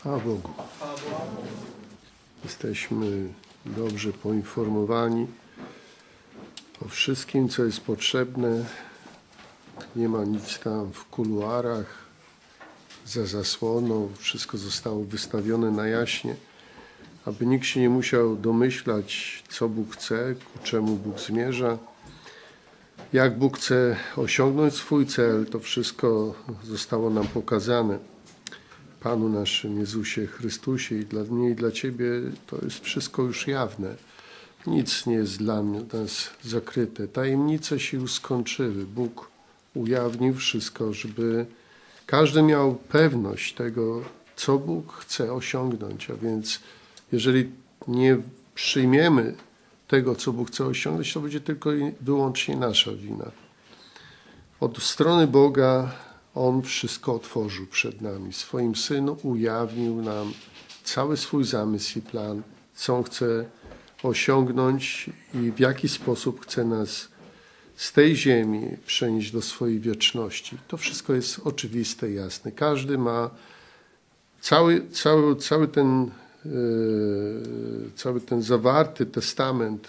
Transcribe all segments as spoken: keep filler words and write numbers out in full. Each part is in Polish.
Chwała Bogu. Jesteśmy dobrze poinformowani o wszystkim, co jest potrzebne. Nie ma nic tam w kuluarach, za zasłoną. Wszystko zostało wystawione na jaśnie, aby nikt się nie musiał domyślać, co Bóg chce, ku czemu Bóg zmierza. Jak Bóg chce osiągnąć swój cel, to wszystko zostało nam pokazane. Panu naszym Jezusie Chrystusie i dla mnie i dla Ciebie to jest wszystko już jawne. Nic nie jest dla nas zakryte. Tajemnice się już skończyły. Bóg ujawnił wszystko, żeby każdy miał pewność tego, co Bóg chce osiągnąć. A więc jeżeli nie przyjmiemy tego, co Bóg chce osiągnąć, to będzie tylko i wyłącznie nasza wina. Od strony Boga On wszystko otworzył przed nami. W swoim Synu ujawnił nam cały swój zamysł i plan, co On chce osiągnąć i w jaki sposób chce nas z tej ziemi przenieść do swojej wieczności. To wszystko jest oczywiste, jasne. Każdy ma cały, cały, cały, ten, yy, cały ten zawarty testament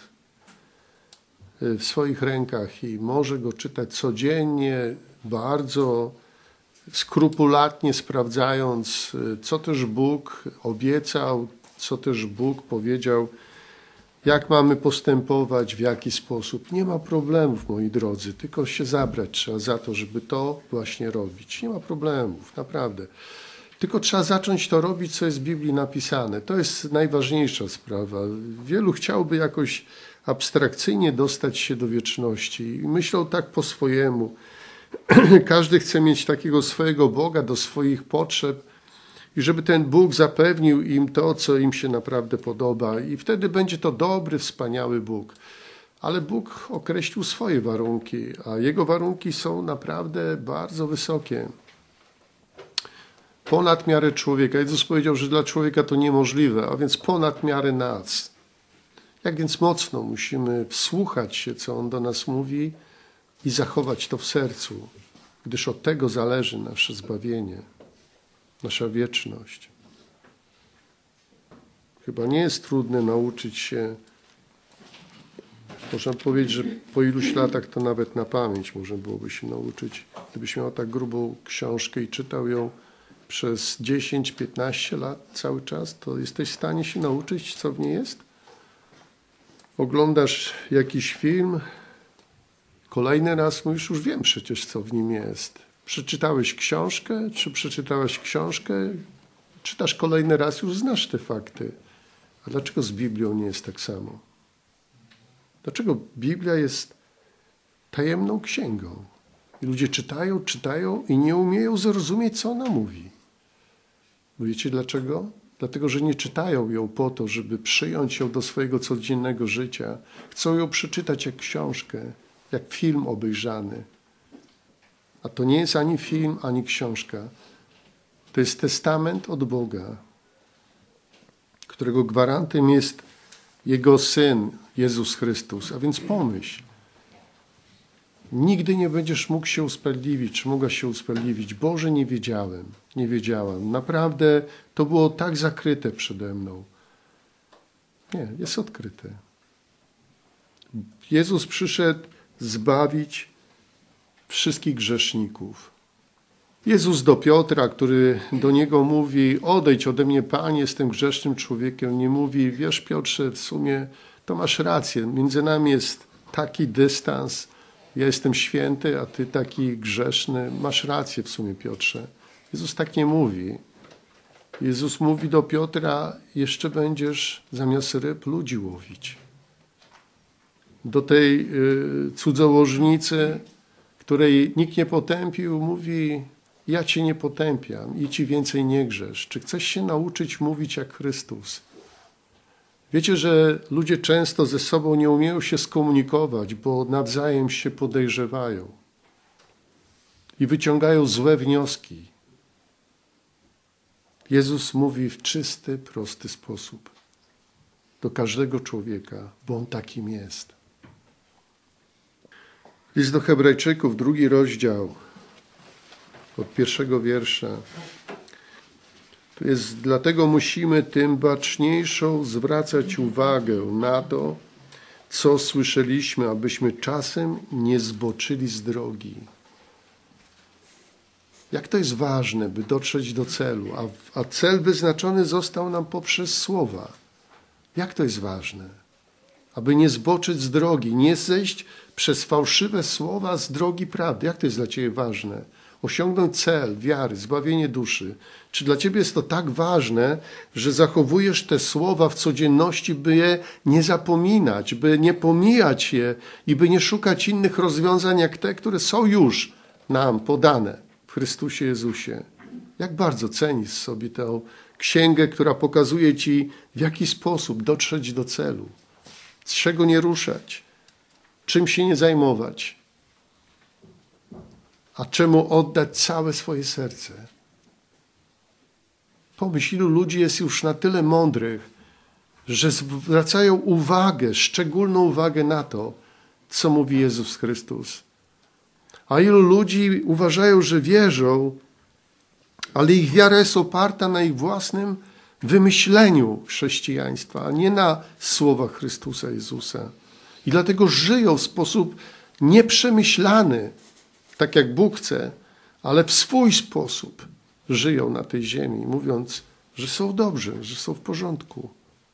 w swoich rękach i może go czytać codziennie, bardzo skrupulatnie sprawdzając, co też Bóg obiecał, co też Bóg powiedział, jak mamy postępować, w jaki sposób. Nie ma problemów, moi drodzy, tylko się zabrać trzeba za to, żeby to właśnie robić. Nie ma problemów, naprawdę. Tylko trzeba zacząć to robić, co jest w Biblii napisane. To jest najważniejsza sprawa. Wielu chciałby jakoś abstrakcyjnie dostać się do wieczności i myślą tak po swojemu. Każdy chce mieć takiego swojego Boga do swoich potrzeb i żeby ten Bóg zapewnił im to, co im się naprawdę podoba i wtedy będzie to dobry, wspaniały Bóg. Ale Bóg określił swoje warunki, a Jego warunki są naprawdę bardzo wysokie. Ponad miarę człowieka. Jezus powiedział, że dla człowieka to niemożliwe, a więc ponad miarę nas. Jak więc mocno musimy wsłuchać się, co On do nas mówi i zachować to w sercu, gdyż od tego zależy nasze zbawienie, nasza wieczność. Chyba nie jest trudne nauczyć się, można powiedzieć, że po iluś latach to nawet na pamięć można byłoby się nauczyć. Gdybyś miał tak grubą książkę i czytał ją przez dziesięć piętnaście lat cały czas, to jesteś w stanie się nauczyć, co w niej jest? Oglądasz jakiś film, kolejny raz mówisz, już wiem przecież, co w nim jest. Przeczytałeś książkę, czy przeczytałaś książkę, czytasz kolejny raz, już znasz te fakty. A dlaczego z Biblią nie jest tak samo? Dlaczego Biblia jest tajemną księgą? I ludzie czytają, czytają i nie umieją zrozumieć, co ona mówi. Wiecie dlaczego? Dlatego, że nie czytają ją po to, żeby przyjąć ją do swojego codziennego życia. Chcą ją przeczytać jak książkę, jak film obejrzany. A to nie jest ani film, ani książka. To jest testament od Boga, którego gwarantem jest Jego Syn, Jezus Chrystus. A więc pomyśl, nigdy nie będziesz mógł się usprawiedliwić, czy mogła się usprawiedliwić. Boże, nie wiedziałem, nie wiedziałam. Naprawdę to było tak zakryte przede mną. Nie, jest odkryte. Jezus przyszedł zbawić wszystkich grzeszników. Jezus do Piotra, który do niego mówi, odejdź ode mnie, Panie, jestem grzesznym człowiekiem, nie mówi, wiesz Piotrze, w sumie to masz rację, między nami jest taki dystans, ja jestem święty, a ty taki grzeszny, masz rację w sumie, Piotrze. Jezus tak nie mówi. Jezus mówi do Piotra, jeszcze będziesz zamiast ryb ludzi łowić. Do tej y, cudzołożnicy, której nikt nie potępił, mówi, ja cię nie potępiam i ci więcej nie grzesz. Czy chcesz się nauczyć mówić jak Chrystus? Wiecie, że ludzie często ze sobą nie umieją się skomunikować, bo nawzajem się podejrzewają i wyciągają złe wnioski. Jezus mówi w czysty, prosty sposób do każdego człowieka, bo On takim jest. List do Hebrajczyków, drugi rozdział, od pierwszego wiersza. To jest, dlatego musimy tym baczniejszą zwracać uwagę na to, co słyszeliśmy, abyśmy czasem nie zboczyli z drogi. Jak to jest ważne, by dotrzeć do celu, a, a cel wyznaczony został nam poprzez słowa. Jak to jest ważne? Aby nie zboczyć z drogi, nie zejść przez fałszywe słowa z drogi prawdy. Jak to jest dla Ciebie ważne? Osiągnąć cel wiary, zbawienie duszy. Czy dla Ciebie jest to tak ważne, że zachowujesz te słowa w codzienności, by je nie zapominać, by nie pomijać je i by nie szukać innych rozwiązań jak te, które są już nam podane w Chrystusie Jezusie? Jak bardzo cenisz sobie tę księgę, która pokazuje Ci, w jaki sposób dotrzeć do celu, z czego nie ruszać, czym się nie zajmować, a czemu oddać całe swoje serce. Pomyśl, ilu ludzi jest już na tyle mądrych, że zwracają uwagę, szczególną uwagę na to, co mówi Jezus Chrystus. A ilu ludzi uważają, że wierzą, ale ich wiara jest oparta na ich własnym wymyśleniu chrześcijaństwa, a nie na słowach Chrystusa Jezusa. I dlatego żyją w sposób nieprzemyślany, tak jak Bóg chce, ale w swój sposób żyją na tej ziemi, mówiąc, że są dobrzy, że są w porządku.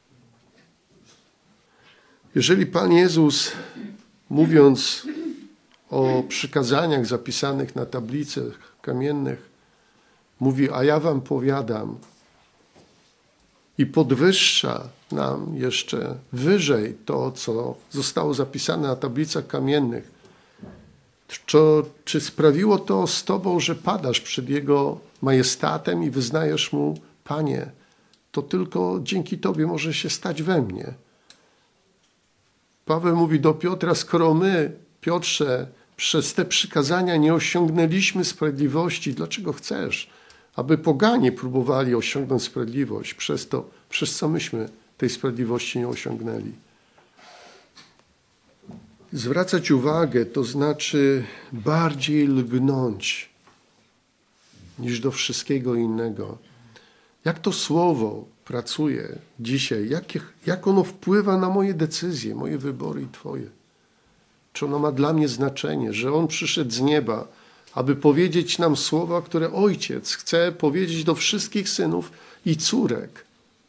Jeżeli Pan Jezus, mówiąc o przykazaniach zapisanych na tablicach kamiennych, mówi, a ja wam powiadam, i podwyższa nam jeszcze wyżej to, co zostało zapisane na tablicach kamiennych, to, czy sprawiło to z Tobą, że padasz przed Jego majestatem i wyznajesz Mu, Panie, to tylko dzięki Tobie może się stać we mnie. Paweł mówi do Piotra, skoro my, Piotrze, przez te przykazania nie osiągnęliśmy sprawiedliwości, dlaczego chcesz, aby poganie próbowali osiągnąć sprawiedliwość przez to, przez co myśmy tej sprawiedliwości nie osiągnęli? Zwracać uwagę to znaczy bardziej lgnąć niż do wszystkiego innego. Jak to słowo pracuje dzisiaj? Jak, jak ono wpływa na moje decyzje, moje wybory i Twoje? Czy ono ma dla mnie znaczenie, że On przyszedł z nieba, aby powiedzieć nam słowa, które Ojciec chce powiedzieć do wszystkich synów i córek?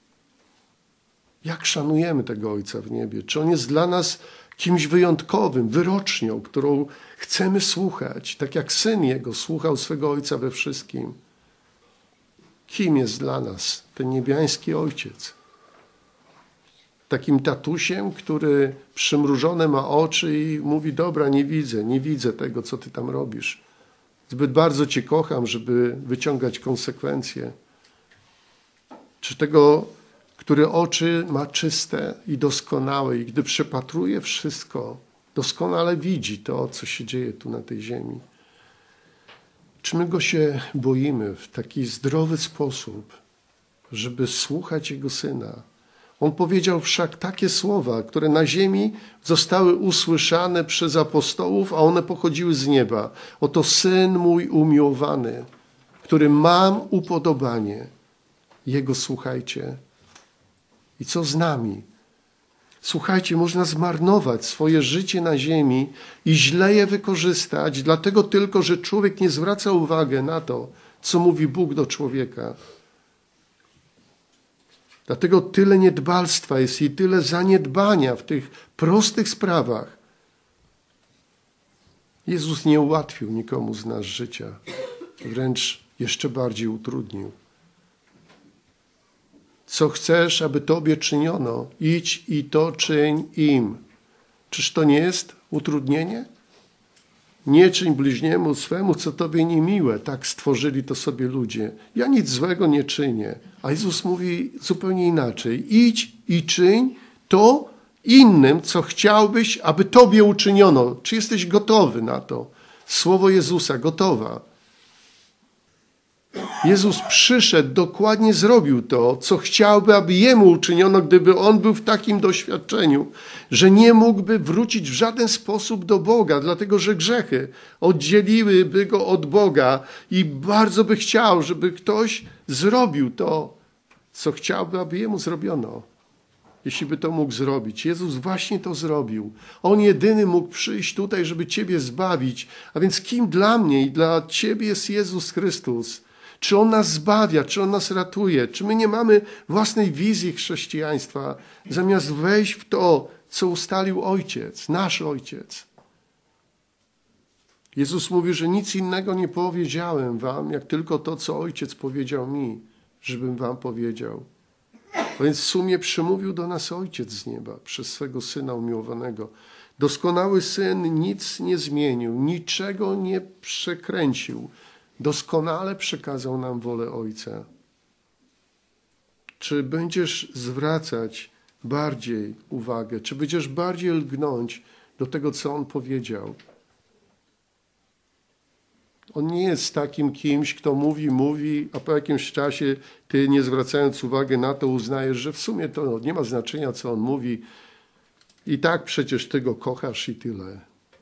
Jak szanujemy tego Ojca w niebie? Czy On jest dla nas kimś wyjątkowym, wyrocznią, którą chcemy słuchać, tak jak Syn Jego słuchał swego Ojca we wszystkim? Kim jest dla nas ten niebiański Ojciec? Takim tatusiem, który przymrużone ma oczy i mówi, dobra, nie widzę, nie widzę tego, co ty tam robisz. Zbyt bardzo cię kocham, żeby wyciągać konsekwencje. Czy tego, który oczy ma czyste i doskonałe i gdy przepatruje wszystko, doskonale widzi to, co się dzieje tu na tej ziemi. Czy my Go się boimy w taki zdrowy sposób, żeby słuchać Jego Syna? On powiedział wszak takie słowa, które na ziemi zostały usłyszane przez apostołów, a one pochodziły z nieba. Oto Syn mój umiłowany, którym mam upodobanie. Jego słuchajcie. I co z nami? Słuchajcie, można zmarnować swoje życie na ziemi i źle je wykorzystać, dlatego tylko, że człowiek nie zwraca uwagi na to, co mówi Bóg do człowieka. Dlatego tyle niedbalstwa jest i tyle zaniedbania w tych prostych sprawach. Jezus nie ułatwił nikomu z nas życia, wręcz jeszcze bardziej utrudnił. Co chcesz, aby Tobie czyniono, idź i to czyń im. Czyż to nie jest utrudnienie? Nie czyń bliźniemu swemu, co Tobie niemiłe. Tak stworzyli to sobie ludzie. Ja nic złego nie czynię. A Jezus mówi zupełnie inaczej. Idź i czyń to innym, co chciałbyś, aby Tobie uczyniono. Czy jesteś gotowy na to? Słowo Jezusa, gotowa. Jezus przyszedł, dokładnie zrobił to, co chciałby, aby Jemu uczyniono, gdyby On był w takim doświadczeniu, że nie mógłby wrócić w żaden sposób do Boga, dlatego że grzechy oddzieliłyby Go od Boga i bardzo by chciał, żeby ktoś zrobił to, co chciałby, aby Jemu zrobiono. Jeśli by to mógł zrobić. Jezus właśnie to zrobił. On jedyny mógł przyjść tutaj, żeby Ciebie zbawić. A więc kim dla mnie i dla Ciebie jest Jezus Chrystus? Czy On nas zbawia? Czy On nas ratuje? Czy my nie mamy własnej wizji chrześcijaństwa, zamiast wejść w to, co ustalił Ojciec, nasz Ojciec? Jezus mówi, że nic innego nie powiedziałem wam, jak tylko to, co Ojciec powiedział mi, żebym wam powiedział. A więc w sumie przemówił do nas Ojciec z nieba przez swego Syna umiłowanego. Doskonały Syn nic nie zmienił, niczego nie przekręcił. Doskonale przekazał nam wolę Ojca. Czy będziesz zwracać bardziej uwagę, czy będziesz bardziej lgnąć do tego, co On powiedział? On nie jest takim kimś, kto mówi, mówi, a po jakimś czasie ty, nie zwracając uwagi na to, uznajesz, że w sumie to nie ma znaczenia, co on mówi. I tak przecież ty go kochasz i tyle.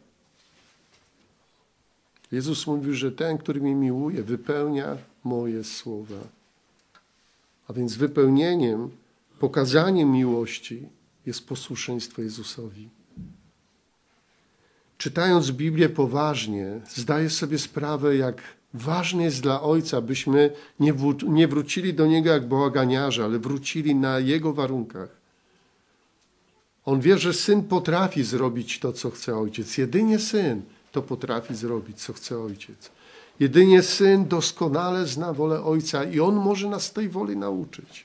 Jezus mówił, że ten, który mnie miłuje, wypełnia moje słowa. A więc wypełnieniem, pokazaniem miłości jest posłuszeństwo Jezusowi. Czytając Biblię poważnie, zdaję sobie sprawę, jak ważne jest dla Ojca, byśmy nie, w, nie wrócili do Niego jak bałaganiarze, ale wrócili na Jego warunkach. On wie, że Syn potrafi zrobić to, co chce Ojciec. Jedynie Syn to potrafi zrobić, co chce Ojciec. Jedynie Syn doskonale zna wolę Ojca i On może nas tej woli nauczyć.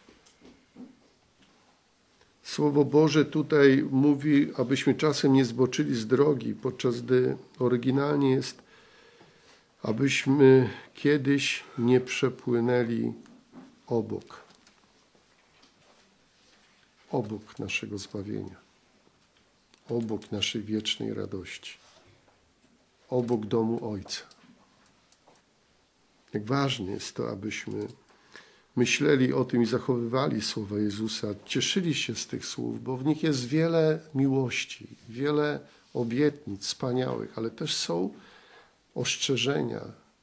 Słowo Boże tutaj mówi, abyśmy czasem nie zboczyli z drogi, podczas gdy oryginalnie jest, abyśmy kiedyś nie przepłynęli obok. Obok naszego zbawienia. Obok naszej wiecznej radości. Obok domu Ojca. Jak ważne jest to, abyśmy myśleli o tym i zachowywali słowa Jezusa, cieszyli się z tych słów, bo w nich jest wiele miłości, wiele obietnic wspaniałych, ale też są ostrzeżenia.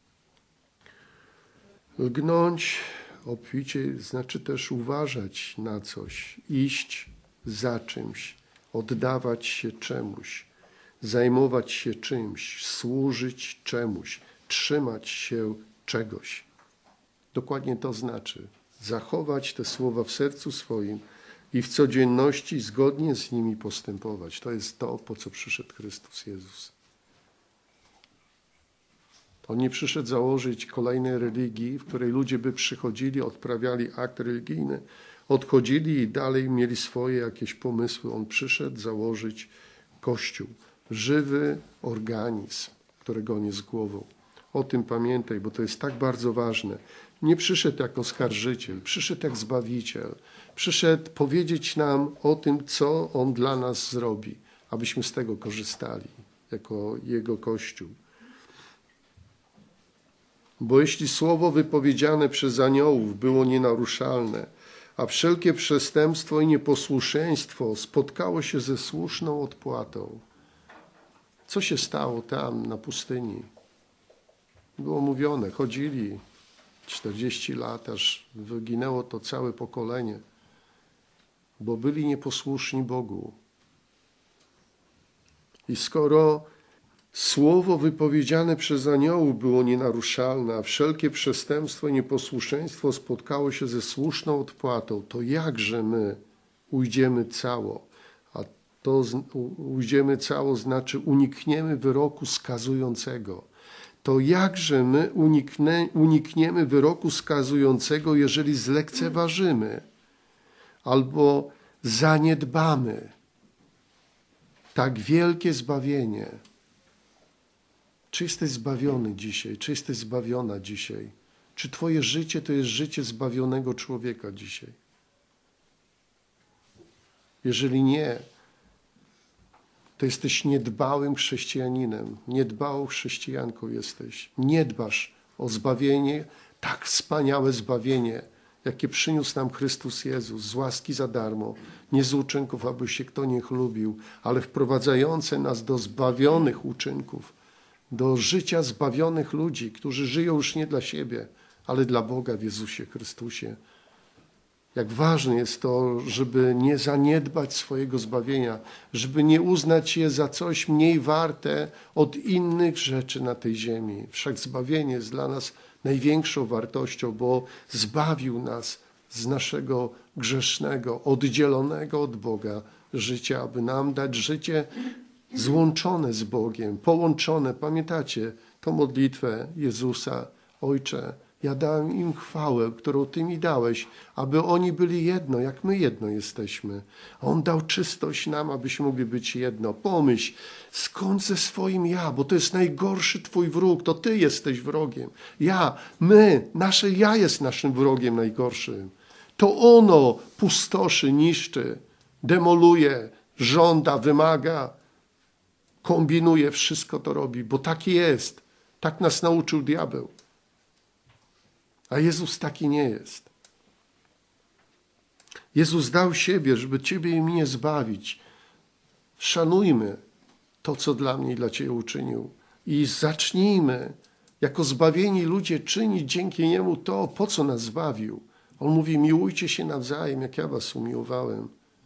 Lgnąć obficie znaczy też uważać na coś, iść za czymś, oddawać się czemuś, zajmować się czymś, służyć czemuś, trzymać się czegoś. Dokładnie to znaczy zachować te słowa w sercu swoim i w codzienności zgodnie z nimi postępować. To jest to, po co przyszedł Chrystus Jezus. On nie przyszedł założyć kolejnej religii, w której ludzie by przychodzili, odprawiali akt religijny, odchodzili i dalej mieli swoje jakieś pomysły. On przyszedł założyć Kościół, żywy organizm, którego on jest głową. O tym pamiętaj, bo to jest tak bardzo ważne. Nie przyszedł jako skarżyciel, przyszedł jak Zbawiciel. Przyszedł powiedzieć nam o tym, co On dla nas zrobi, abyśmy z tego korzystali, jako Jego Kościół. Bo jeśli słowo wypowiedziane przez aniołów było nienaruszalne, a wszelkie przestępstwo i nieposłuszeństwo spotkało się ze słuszną odpłatą. Co się stało tam na pustyni? Było mówione, chodzili czterdzieści lat, aż wyginęło to całe pokolenie, bo byli nieposłuszni Bogu. I skoro słowo wypowiedziane przez aniołów było nienaruszalne, a wszelkie przestępstwo i nieposłuszeństwo spotkało się ze słuszną odpłatą, to jakże my ujdziemy cało? A to ujdziemy cało znaczy unikniemy wyroku skazującego. To jakże my uniknę, unikniemy wyroku skazującego, jeżeli zlekceważymy albo zaniedbamy tak wielkie zbawienie? Czy jesteś zbawiony dzisiaj? Czy jesteś zbawiona dzisiaj? Czy twoje życie to jest życie zbawionego człowieka dzisiaj? Jeżeli nie, to jesteś niedbałym chrześcijaninem, niedbałą chrześcijanką jesteś. Nie dbasz o zbawienie Tak wspaniałe zbawienie, jakie przyniósł nam Chrystus Jezus z łaski za darmo, nie z uczynków, aby się kto nie chlubił, ale wprowadzające nas do zbawionych uczynków, do życia zbawionych ludzi, którzy żyją już nie dla siebie, ale dla Boga w Jezusie Chrystusie. Jak ważne jest to, żeby nie zaniedbać swojego zbawienia, żeby nie uznać je za coś mniej warte od innych rzeczy na tej ziemi. Wszak zbawienie jest dla nas największą wartością, bo zbawił nas z naszego grzesznego, oddzielonego od Boga życia, aby nam dać życie złączone z Bogiem, połączone. Pamiętacie tą modlitwę Jezusa? Ojcze, ja dałem im chwałę, którą Ty mi dałeś, aby oni byli jedno, jak my jedno jesteśmy. A On dał czystość nam, abyśmy mogli być jedno. Pomyśl, skąd ze swoim ja, bo to jest najgorszy Twój wróg, to Ty jesteś wrogiem. Ja, my, nasze ja jest naszym wrogiem najgorszym. To ono pustoszy, niszczy, demoluje, żąda, wymaga, kombinuje, wszystko to robi, bo tak jest. Tak nas nauczył diabeł. A Jezus taki nie jest. Jezus dał siebie, żeby Ciebie i mnie zbawić. Szanujmy to, co dla mnie i dla Ciebie uczynił. I zacznijmy jako zbawieni ludzie czynić dzięki Niemu to, po co nas zbawił. On mówi, miłujcie się nawzajem, jak ja was umiłowałem.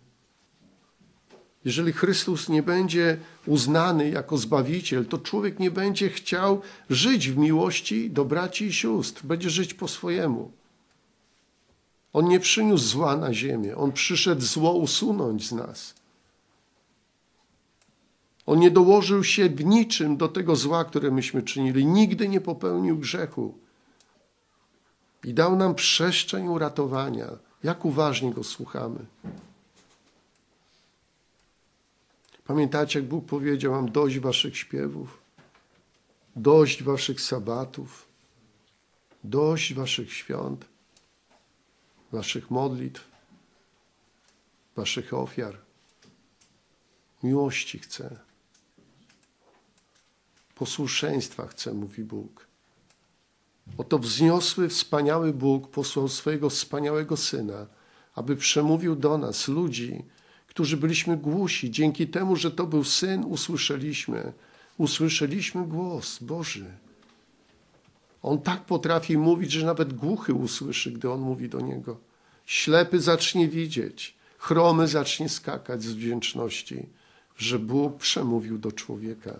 Jeżeli Chrystus nie będzie uznany jako Zbawiciel, to człowiek nie będzie chciał żyć w miłości do braci i sióstr. Będzie żyć po swojemu. On nie przyniósł zła na ziemię. On przyszedł zło usunąć z nas. On nie dołożył się w niczym do tego zła, które myśmy czynili. Nigdy nie popełnił grzechu. I dał nam przestrzeń uratowania. Jak uważnie Go słuchamy. Pamiętacie, jak Bóg powiedział, mam dość waszych śpiewów, dość waszych sabatów, dość waszych świąt, waszych modlitw, waszych ofiar. Miłości chcę. Posłuszeństwa chcę, mówi Bóg. Oto wzniosły, wspaniały Bóg posłał swojego wspaniałego Syna, aby przemówił do nas, ludzi, którzy byliśmy głusi. Dzięki temu, że to był Syn, usłyszeliśmy. Usłyszeliśmy głos Boży. On tak potrafi mówić, że nawet głuchy usłyszy, gdy On mówi do Niego. Ślepy zacznie widzieć, chromy zacznie skakać z wdzięczności, że Bóg przemówił do człowieka.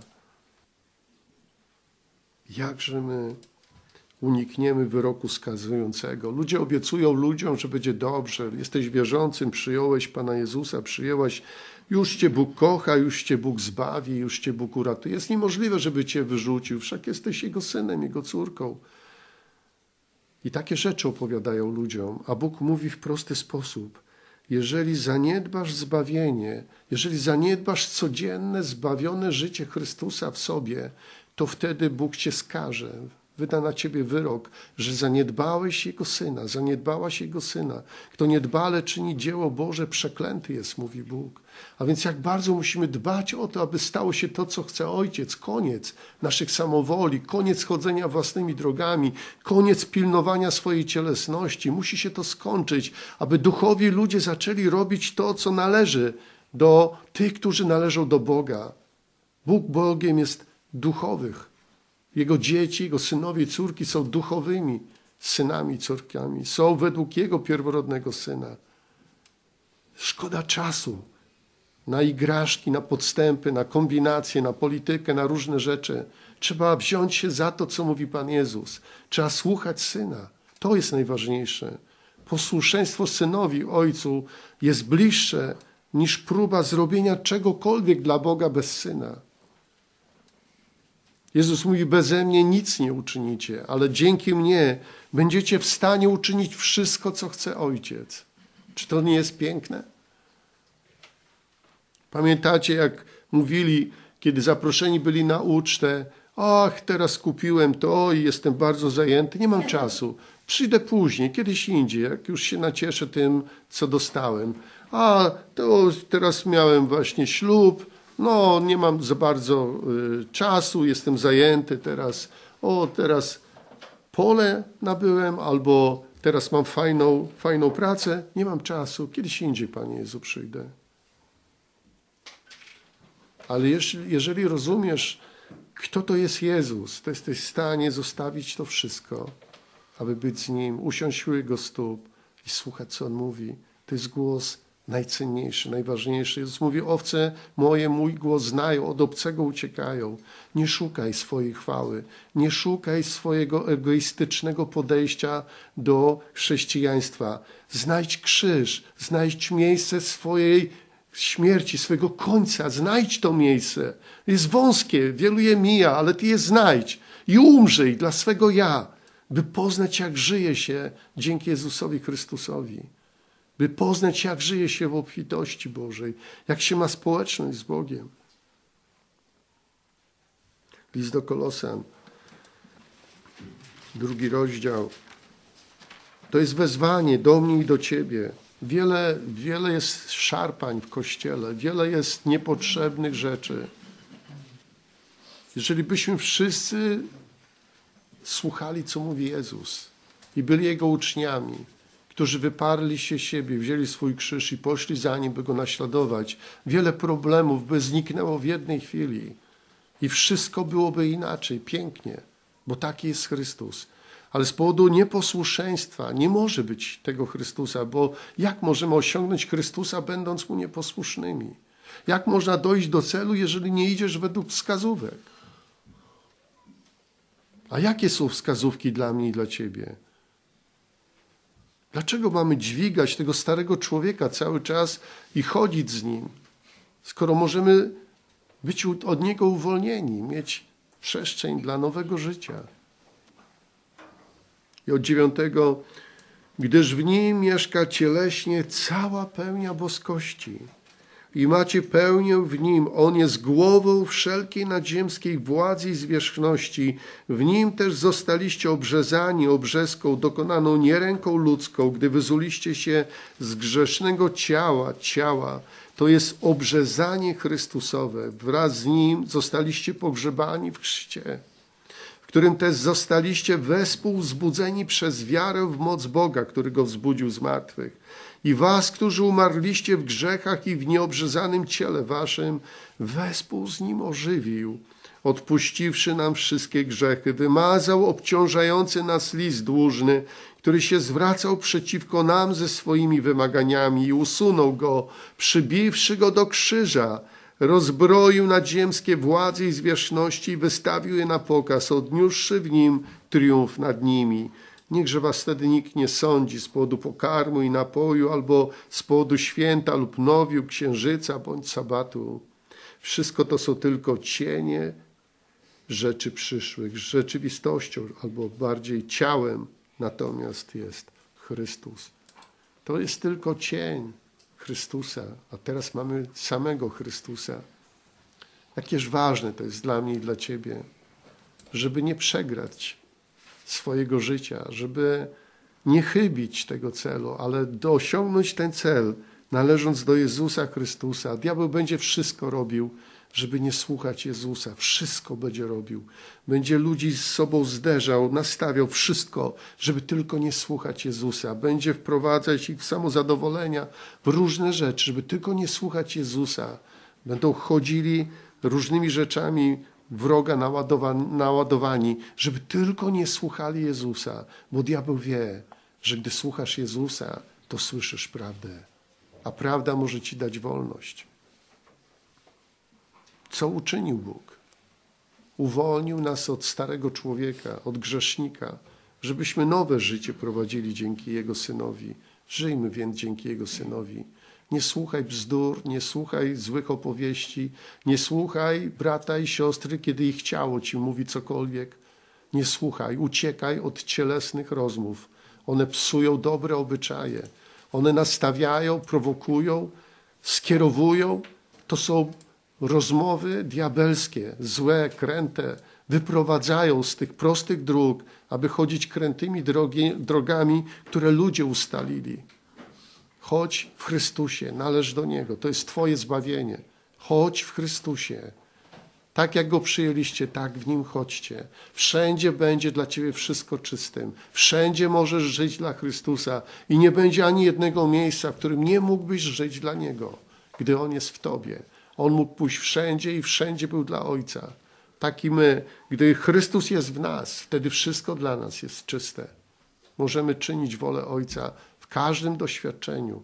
Jakże my unikniemy wyroku skazującego. Ludzie obiecują ludziom, że będzie dobrze. Jesteś wierzącym, przyjąłeś Pana Jezusa, przyjęłaś, już Cię Bóg kocha, już Cię Bóg zbawi, już Cię Bóg uratuje. Jest niemożliwe, żeby Cię wyrzucił, wszak jesteś Jego synem, Jego córką. I takie rzeczy opowiadają ludziom, a Bóg mówi w prosty sposób. Jeżeli zaniedbasz zbawienie, jeżeli zaniedbasz codzienne, zbawione życie Chrystusa w sobie, to wtedy Bóg Cię skaże. Wyda na ciebie wyrok, że zaniedbałeś Jego Syna, zaniedbałaś Jego Syna. Kto niedbale czyni dzieło Boże, przeklęty jest, mówi Bóg. A więc jak bardzo musimy dbać o to, aby stało się to, co chce Ojciec. Koniec naszych samowoli, koniec chodzenia własnymi drogami, koniec pilnowania swojej cielesności. Musi się to skończyć, aby duchowi ludzie zaczęli robić to, co należy do tych, którzy należą do Boga. Bóg Bogiem jest duchowych. Jego dzieci, Jego synowie i córki są duchowymi synami i córkami. Są według Jego pierworodnego Syna. Szkoda czasu na igraszki, na podstępy, na kombinacje, na politykę, na różne rzeczy. Trzeba wziąć się za to, co mówi Pan Jezus. Trzeba słuchać Syna. To jest najważniejsze. Posłuszeństwo Synowi, Ojcu jest bliższe niż próba zrobienia czegokolwiek dla Boga bez Syna. Jezus mówi, beze mnie nic nie uczynicie, ale dzięki mnie będziecie w stanie uczynić wszystko, co chce Ojciec. Czy to nie jest piękne? Pamiętacie, jak mówili, kiedy zaproszeni byli na ucztę, ach, teraz kupiłem to i jestem bardzo zajęty, nie mam czasu. Przyjdę później, kiedyś indziej, jak już się nacieszę tym, co dostałem. A, to teraz miałem właśnie ślub, no, nie mam za bardzo y, czasu, jestem zajęty teraz. O, teraz pole nabyłem, albo teraz mam fajną, fajną pracę, nie mam czasu, kiedyś indziej, Panie Jezu, przyjdę. Ale jeżeli, jeżeli rozumiesz, kto to jest Jezus, to jesteś w stanie zostawić to wszystko, aby być z Nim, usiąść u Jego stóp i słuchać, co On mówi. To jest głos najcenniejszy, najważniejszy. Jezus mówi, owce moje mój głos znają, od obcego uciekają. Nie szukaj swojej chwały, nie szukaj swojego egoistycznego podejścia do chrześcijaństwa. Znajdź krzyż, znajdź miejsce swojej śmierci, swojego końca. Znajdź to miejsce. Jest wąskie, wielu je mija, ale ty je znajdź i umrzyj dla swego ja, by poznać, jak żyje się dzięki Jezusowi Chrystusowi. By poznać, jak żyje się w obfitości Bożej, jak się ma społeczność z Bogiem. List do Kolosan, drugi rozdział. To jest wezwanie do mnie i do ciebie. Wiele, wiele jest szarpań w Kościele, wiele jest niepotrzebnych rzeczy. Jeżeli byśmy wszyscy słuchali, co mówi Jezus i byli Jego uczniami, którzy wyparli się siebie, wzięli swój krzyż i poszli za Nim, by Go naśladować, wiele problemów by zniknęło w jednej chwili i wszystko byłoby inaczej, pięknie, bo taki jest Chrystus. Ale z powodu nieposłuszeństwa nie może być tego Chrystusa, bo jak możemy osiągnąć Chrystusa, będąc Mu nieposłusznymi? Jak można dojść do celu, jeżeli nie idziesz według wskazówek? A jakie są wskazówki dla mnie i dla ciebie? Dlaczego mamy dźwigać tego starego człowieka cały czas i chodzić z nim, skoro możemy być od niego uwolnieni, mieć przestrzeń dla nowego życia? I od dziewiątego, gdyż w nim mieszka cieleśnie cała pełnia boskości i macie pełnię w nim. On jest głową wszelkiej nadziemskiej władzy i zwierzchności. W nim też zostaliście obrzezani obrzezką dokonaną nie ręką ludzką, gdy wyzuliście się z grzesznego ciała, ciała. To jest obrzezanie Chrystusowe. Wraz z nim zostaliście pogrzebani w chrzcie, w którym też zostaliście wespół wzbudzeni przez wiarę w moc Boga, który go wzbudził z martwych. I was, którzy umarliście w grzechach i w nieobrzezanym ciele waszym, wespół z nim ożywił, odpuściwszy nam wszystkie grzechy, wymazał obciążający nas list dłużny, który się zwracał przeciwko nam ze swoimi wymaganiami i usunął go, przybiwszy go do krzyża, rozbroił nadziemskie władze i zwierzchności i wystawił je na pokaz, odniósłszy w nim triumf nad nimi. Niechże was wtedy nikt nie sądzi z powodu pokarmu i napoju, albo z powodu święta lub nowiu, księżyca bądź sabatu. Wszystko to są tylko cienie rzeczy przyszłych. Rzeczywistością, albo bardziej ciałem, natomiast jest Chrystus. To jest tylko cień Chrystusa, a teraz mamy samego Chrystusa. Jakież ważne to jest dla mnie i dla ciebie, żeby nie przegrać swojego życia, żeby nie chybić tego celu, ale osiągnąć ten cel, należąc do Jezusa Chrystusa. Diabeł będzie wszystko robił, żeby nie słuchać Jezusa. Wszystko będzie robił. Będzie ludzi z sobą zderzał, nastawiał wszystko, żeby tylko nie słuchać Jezusa. Będzie wprowadzać ich w samozadowolenia, w różne rzeczy, żeby tylko nie słuchać Jezusa. Będą chodzili różnymi rzeczami wroga naładowani, żeby tylko nie słuchali Jezusa, bo diabeł wie, że gdy słuchasz Jezusa, to słyszysz prawdę, a prawda może ci dać wolność. Co uczynił Bóg? Uwolnił nas od starego człowieka, od grzesznika, żebyśmy nowe życie prowadzili dzięki Jego Synowi. Żyjmy więc dzięki Jego Synowi. Nie słuchaj bzdur, nie słuchaj złych opowieści, nie słuchaj brata i siostry, kiedy ich ciało ci mówi cokolwiek. Nie słuchaj, uciekaj od cielesnych rozmów. One psują dobre obyczaje. One nastawiają, prowokują, skierowują. To są rozmowy diabelskie, złe, kręte. Wyprowadzają z tych prostych dróg, aby chodzić krętymi drogi, drogami, które ludzie ustalili. Chodź w Chrystusie, należ do Niego. To jest twoje zbawienie. Chodź w Chrystusie. Tak jak Go przyjęliście, tak w Nim chodźcie. Wszędzie będzie dla Ciebie wszystko czystym. Wszędzie możesz żyć dla Chrystusa i nie będzie ani jednego miejsca, w którym nie mógłbyś żyć dla Niego, gdy On jest w Tobie. On mógł pójść wszędzie i wszędzie był dla Ojca. Tak i my, gdy Chrystus jest w nas, wtedy wszystko dla nas jest czyste. Możemy czynić wolę Ojca w każdym doświadczeniu.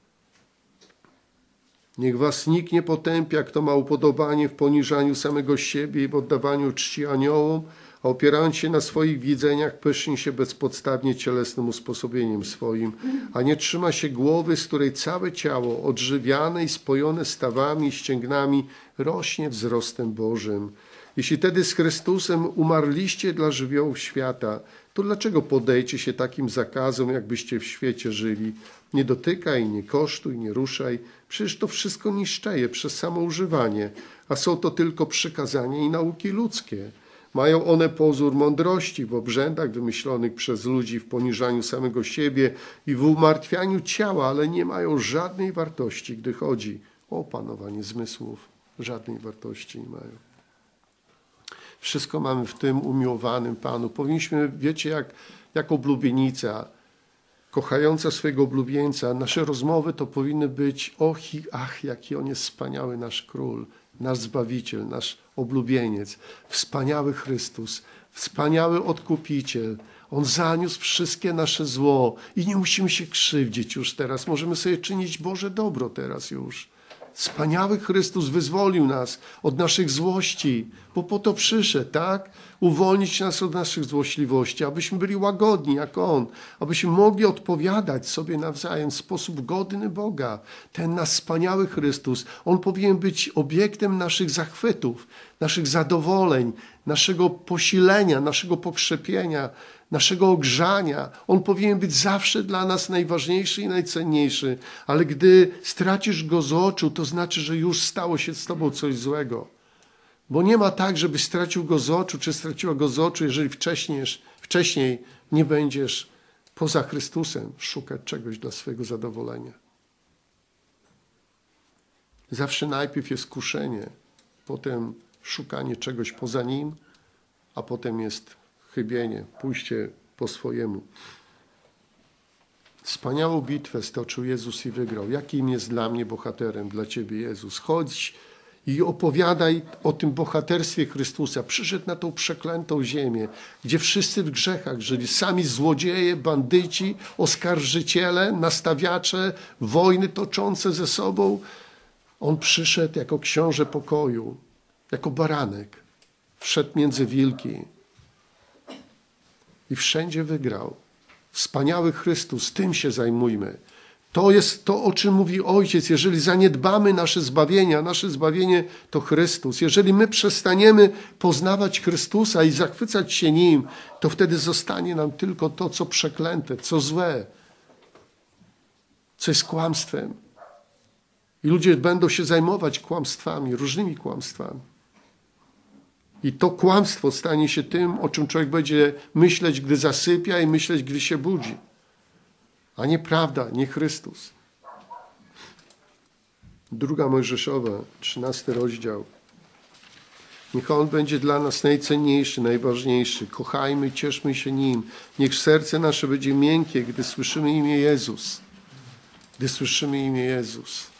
Niech was nikt nie potępia, kto ma upodobanie w poniżaniu samego siebie i w oddawaniu czci aniołom, a opierając się na swoich widzeniach, pyszni się bezpodstawnie cielesnym usposobieniem swoim, a nie trzyma się głowy, z której całe ciało, odżywiane i spojone stawami i ścięgnami, rośnie wzrostem Bożym. Jeśli tedy z Chrystusem umarliście dla żywiołów świata, to dlaczego podejcie się takim zakazom, jakbyście w świecie żyli? Nie dotykaj, nie kosztuj, nie ruszaj. Przecież to wszystko niszczeje przez samo używanie, a są to tylko przykazania i nauki ludzkie. Mają one pozór mądrości w obrzędach wymyślonych przez ludzi, w poniżaniu samego siebie i w umartwianiu ciała, ale nie mają żadnej wartości, gdy chodzi o opanowanie zmysłów. Żadnej wartości nie mają. Wszystko mamy w tym umiłowanym Panu. Powinniśmy, wiecie, jak, jak oblubienica, kochająca swojego oblubieńca, nasze rozmowy to powinny być och i ach, jaki On jest wspaniały, nasz Król, nasz Zbawiciel, nasz oblubieniec, wspaniały Chrystus, wspaniały Odkupiciel. On zaniósł wszystkie nasze zło i nie musimy się krzywdzić już teraz. Możemy sobie czynić Boże dobro teraz już. Wspaniały Chrystus wyzwolił nas od naszych złości, bo po to przyszedł, tak? Uwolnić nas od naszych złośliwości, abyśmy byli łagodni jak On, abyśmy mogli odpowiadać sobie nawzajem w sposób godny Boga. Ten nasz wspaniały Chrystus, On powinien być obiektem naszych zachwytów, naszych zadowoleń, naszego posilenia, naszego pokrzepienia, naszego ogrzania. On powinien być zawsze dla nas najważniejszy i najcenniejszy, ale gdy stracisz Go z oczu, to znaczy, że już stało się z Tobą coś złego. Bo nie ma tak, żebyś stracił Go z oczu, czy straciła Go z oczu, jeżeli wcześniej, wcześniej nie będziesz poza Chrystusem szukać czegoś dla swojego zadowolenia. Zawsze najpierw jest kuszenie, potem szukanie czegoś poza Nim, a potem jest chybienie, pójście po swojemu. Wspaniałą bitwę stoczył Jezus i wygrał. Jakim jest dla mnie bohaterem, dla Ciebie Jezus? Chodź i opowiadaj o tym bohaterstwie Chrystusa. Przyszedł na tą przeklętą ziemię, gdzie wszyscy w grzechach żyli. Sami złodzieje, bandyci, oskarżyciele, nastawiacze, wojny toczące ze sobą. On przyszedł jako książę pokoju, jako baranek. Wszedł między wilki i wszędzie wygrał. Wspaniały Chrystus, tym się zajmujmy. To jest to, o czym mówi Ojciec. Jeżeli zaniedbamy nasze zbawienie, a nasze zbawienie to Chrystus, jeżeli my przestaniemy poznawać Chrystusa i zachwycać się Nim, to wtedy zostanie nam tylko to, co przeklęte, co złe, co jest kłamstwem. I ludzie będą się zajmować kłamstwami, różnymi kłamstwami. I to kłamstwo stanie się tym, o czym człowiek będzie myśleć, gdy zasypia i myśleć, gdy się budzi. A nie prawda, nie Chrystus. Druga Mojżeszowa, trzynasty rozdział. Niech On będzie dla nas najcenniejszy, najważniejszy. Kochajmy, cieszmy się Nim. Niech serce nasze będzie miękkie, gdy słyszymy imię Jezus. Gdy słyszymy imię Jezus.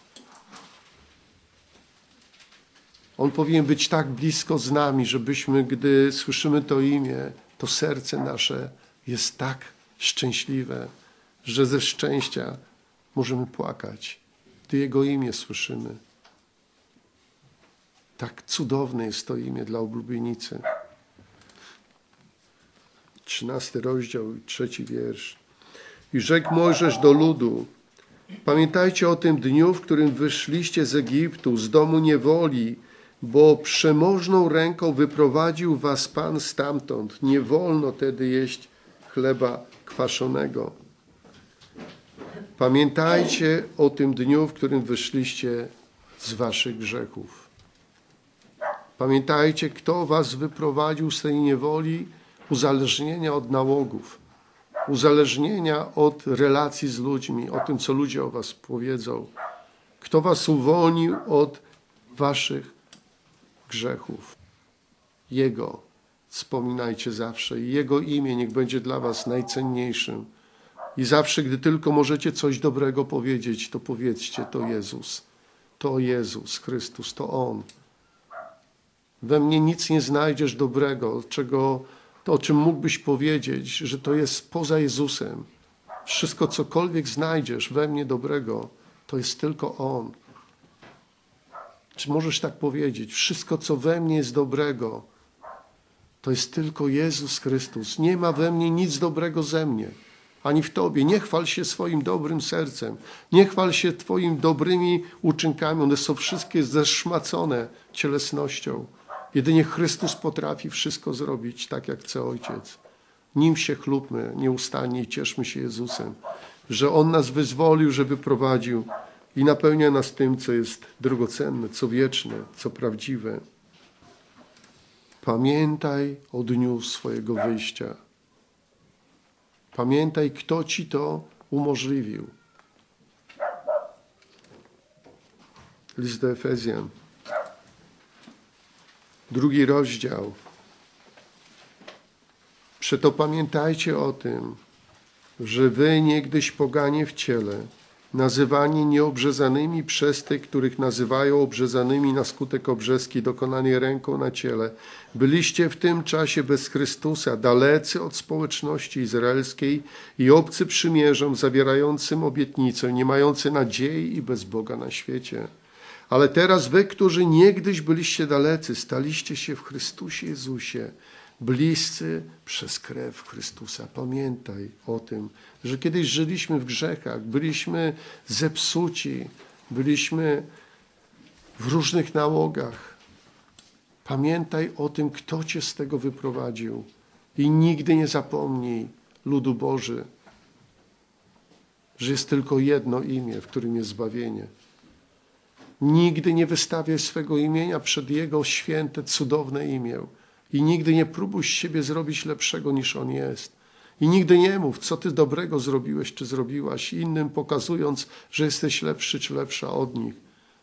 On powinien być tak blisko z nami, żebyśmy, gdy słyszymy to imię, to serce nasze jest tak szczęśliwe, że ze szczęścia możemy płakać, gdy Jego imię słyszymy. Tak cudowne jest to imię dla oblubienicy. Trzynasty rozdział i trzeci wiersz. I rzekł Mojżesz do ludu: pamiętajcie o tym dniu, w którym wyszliście z Egiptu, z domu niewoli, bo przemożną ręką wyprowadził was Pan stamtąd. Nie wolno tedy jeść chleba kwaszonego. Pamiętajcie o tym dniu, w którym wyszliście z waszych grzechów. Pamiętajcie, kto was wyprowadził z tej niewoli, uzależnienia od nałogów, uzależnienia od relacji z ludźmi, o tym, co ludzie o was powiedzą. Kto was uwolnił od waszych grzechów. Jego wspominajcie zawsze i Jego imię niech będzie dla was najcenniejszym. I zawsze, gdy tylko możecie coś dobrego powiedzieć, to powiedzcie, to Jezus. To Jezus Chrystus, to On. We mnie nic nie znajdziesz dobrego, czego, to o czym mógłbyś powiedzieć, że to jest poza Jezusem. Wszystko, cokolwiek znajdziesz we mnie dobrego, to jest tylko On. Czy możesz tak powiedzieć? Wszystko, co we mnie jest dobrego, to jest tylko Jezus Chrystus. Nie ma we mnie nic dobrego ze mnie, ani w Tobie. Nie chwal się swoim dobrym sercem. Nie chwal się Twoimi dobrymi uczynkami. One są wszystkie zeszmacone cielesnością. Jedynie Chrystus potrafi wszystko zrobić tak, jak chce Ojciec. Nim się chlubmy nieustannie i cieszmy się Jezusem, że On nas wyzwolił, że wyprowadził i napełnia nas tym, co jest drogocenne, co wieczne, co prawdziwe. Pamiętaj o dniu swojego wyjścia. Pamiętaj, kto ci to umożliwił. List do Efezjan. Drugi rozdział. Przeto pamiętajcie o tym, że wy niegdyś poganie w ciele, nazywani nieobrzezanymi przez tych, których nazywają obrzezanymi na skutek obrzeski dokonanej ręką na ciele, byliście w tym czasie bez Chrystusa, dalecy od społeczności izraelskiej i obcy przymierzom, zawierającym obietnicę, nie mający nadziei i bez Boga na świecie. Ale teraz wy, którzy niegdyś byliście dalecy, staliście się w Chrystusie Jezusie, bliscy przez krew Chrystusa. Pamiętaj o tym, że kiedyś żyliśmy w grzechach, byliśmy zepsuci, byliśmy w różnych nałogach. Pamiętaj o tym, kto cię z tego wyprowadził i nigdy nie zapomnij, ludu Boży, że jest tylko jedno imię, w którym jest zbawienie. Nigdy nie wystawiaj swego imienia przed Jego święte, cudowne imię. I nigdy nie próbuj z siebie zrobić lepszego niż On jest. I nigdy nie mów, co ty dobrego zrobiłeś czy zrobiłaś innym, pokazując, że jesteś lepszy czy lepsza od nich.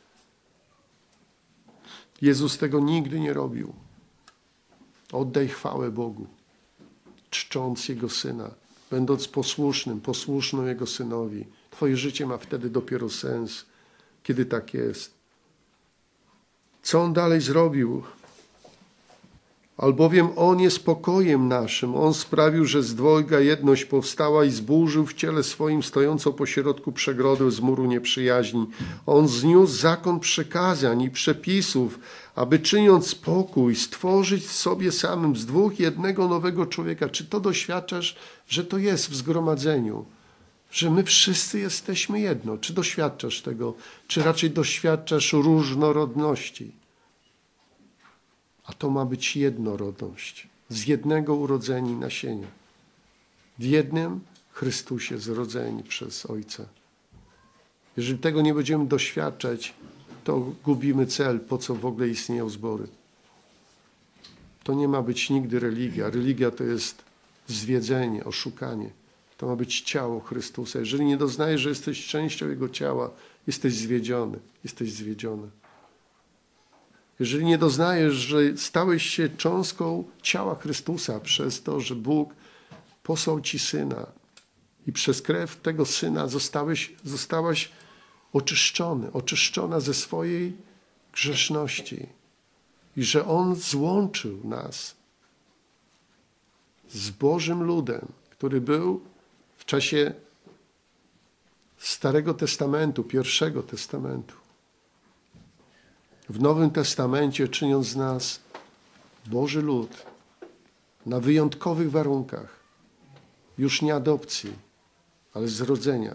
Jezus tego nigdy nie robił. Oddaj chwałę Bogu, czcząc Jego Syna, będąc posłusznym, posłuszną Jego Synowi. Twoje życie ma wtedy dopiero sens, kiedy tak jest. Co On dalej zrobił? Albowiem On jest pokojem naszym. On sprawił, że z dwojga jedność powstała i zburzył w ciele swoim stojącą pośrodku przegrodę z muru nieprzyjaźni. On zniósł zakon przykazań i przepisów, aby czyniąc pokój, stworzyć sobie samym z dwóch jednego nowego człowieka. Czy to doświadczasz, że to jest w zgromadzeniu? Że my wszyscy jesteśmy jedno. Czy doświadczasz tego? Czy raczej doświadczasz różnorodności? A to ma być jednorodność. Z jednego urodzeni nasienia. W jednym Chrystusie zrodzeni przez Ojca. Jeżeli tego nie będziemy doświadczać, to gubimy cel, po co w ogóle istnieją zbory. To nie ma być nigdy religia. Religia to jest zwiedzenie, oszukanie. To ma być ciało Chrystusa. Jeżeli nie doznajesz, że jesteś częścią Jego ciała, jesteś zwiedziony, jesteś zwiedziony. Jeżeli nie doznajesz, że stałeś się cząstką ciała Chrystusa przez to, że Bóg posłał Ci Syna i przez krew tego Syna zostałeś, zostałaś oczyszczony, oczyszczona ze swojej grzeszności i że On złączył nas z Bożym ludem, który był w czasie Starego Testamentu, Pierwszego Testamentu. W Nowym Testamencie czyniąc z nas Boży lud na wyjątkowych warunkach, już nie adopcji, ale zrodzenia.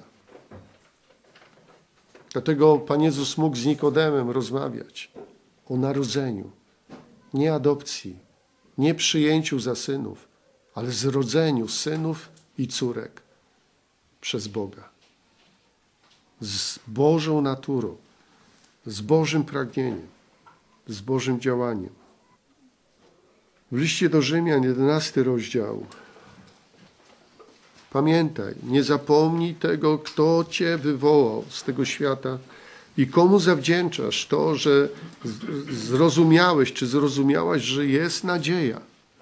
Dlatego Pan Jezus mógł z Nikodemem rozmawiać o narodzeniu, nie adopcji, nie przyjęciu za synów, ale zrodzeniu synów i córek przez Boga. Z Bożą naturą, z Bożym pragnieniem, z Bożym działaniem. W liście do Rzymian, jedenasty rozdział. Pamiętaj, nie zapomnij tego, kto Cię wywołał z tego świata, I komu zawdzięczasz to, że zrozumiałeś, czy zrozumiałaś, że jest nadzieja?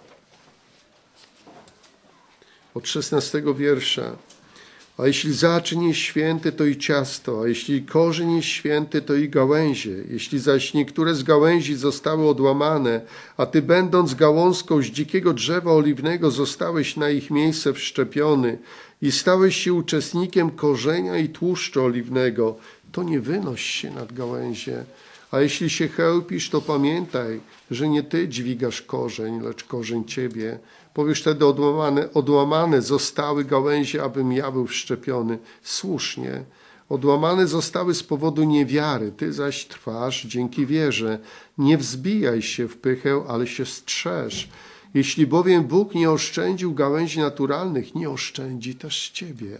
Od szesnastego wiersza. A jeśli zaczyn jest święty, to i ciasto, a jeśli korzeń jest święty, to i gałęzie. Jeśli zaś niektóre z gałęzi zostały odłamane, a ty będąc gałązką z dzikiego drzewa oliwnego zostałeś na ich miejsce wszczepiony i stałeś się uczestnikiem korzenia i tłuszczu oliwnego, to nie wynoś się nad gałęzie. A jeśli się chełpisz, to pamiętaj, że nie ty dźwigasz korzeń, lecz korzeń ciebie. Powiesz wtedy, odłamane, odłamane zostały gałęzie, abym ja był wszczepiony. Słusznie. Odłamane zostały z powodu niewiary, ty zaś trwasz dzięki wierze. Nie wzbijaj się w pychę, ale się strzeż. Jeśli bowiem Bóg nie oszczędził gałęzi naturalnych, nie oszczędzi też ciebie.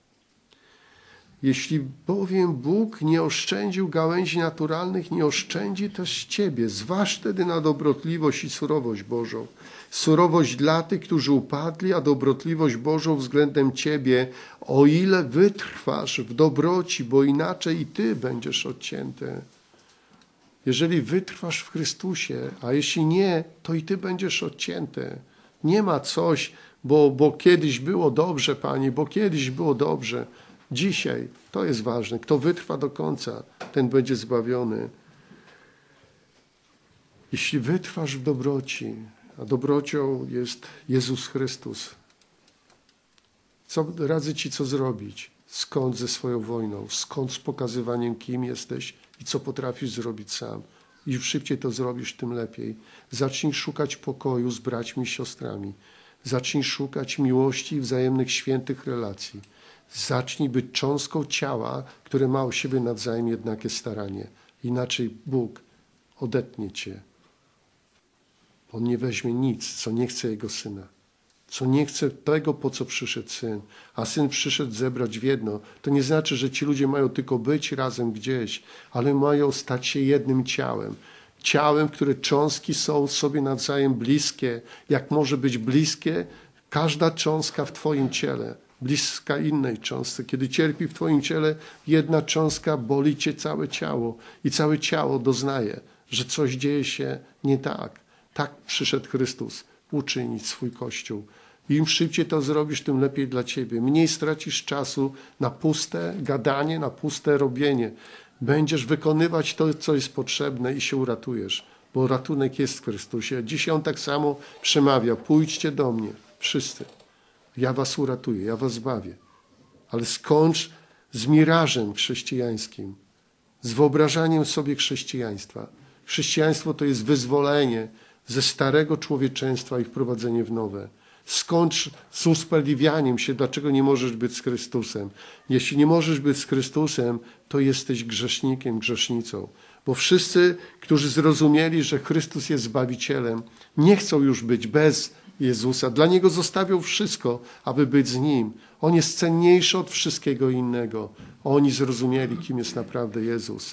Jeśli bowiem Bóg nie oszczędził gałęzi naturalnych, nie oszczędzi też ciebie. Zważ wtedy na dobrotliwość i surowość Bożą. Surowość dla tych, którzy upadli, a dobrotliwość Bożą względem ciebie, o ile wytrwasz w dobroci, bo inaczej i ty będziesz odcięty. Jeżeli wytrwasz w Chrystusie, a jeśli nie, to i ty będziesz odcięty. Nie ma coś, bo, bo kiedyś było dobrze, Panie, bo kiedyś było dobrze. Dzisiaj to jest ważne. Kto wytrwa do końca, ten będzie zbawiony. Jeśli wytrwasz w dobroci, a dobrocią jest Jezus Chrystus, co radzę ci, co zrobić? Skąd ze swoją wojną? Skąd z pokazywaniem, kim jesteś i co potrafisz zrobić sam? Im szybciej to zrobisz, tym lepiej. Zacznij szukać pokoju z braćmi i siostrami. Zacznij szukać miłości i wzajemnych świętych relacji. Zacznij być cząstką ciała, które ma o siebie nawzajem jednakie staranie. Inaczej Bóg odetnie cię. On nie weźmie nic, co nie chce Jego Syna. Co nie chce tego, po co przyszedł Syn. A Syn przyszedł zebrać w jedno. To nie znaczy, że ci ludzie mają tylko być razem gdzieś, ale mają stać się jednym ciałem. Ciałem, w którym cząstki są sobie nawzajem bliskie. Jak może być bliskie każda cząstka w twoim ciele. Bliska innej cząstce. Kiedy cierpi w twoim ciele jedna cząstka, boli cię całe ciało. I całe ciało doznaje, że coś dzieje się nie tak. Tak przyszedł Chrystus uczynić swój Kościół. Im szybciej to zrobisz, tym lepiej dla ciebie. Mniej stracisz czasu na puste gadanie, na puste robienie. Będziesz wykonywać to, co jest potrzebne i się uratujesz, bo ratunek jest w Chrystusie. Dzisiaj On tak samo przemawia. Pójdźcie do mnie, wszyscy. Ja was uratuję, ja was zbawię. Ale skończ z mirażem chrześcijańskim, z wyobrażaniem sobie chrześcijaństwa. Chrześcijaństwo to jest wyzwolenie ze starego człowieczeństwa i wprowadzenie w nowe. Skończ z usprawiedliwianiem się, dlaczego nie możesz być z Chrystusem. Jeśli nie możesz być z Chrystusem, to jesteś grzesznikiem, grzesznicą. Bo wszyscy, którzy zrozumieli, że Chrystus jest Zbawicielem, nie chcą już być bez Jezusa. Dla Niego zostawią wszystko, aby być z Nim. On jest cenniejszy od wszystkiego innego. Oni zrozumieli, kim jest naprawdę Jezus.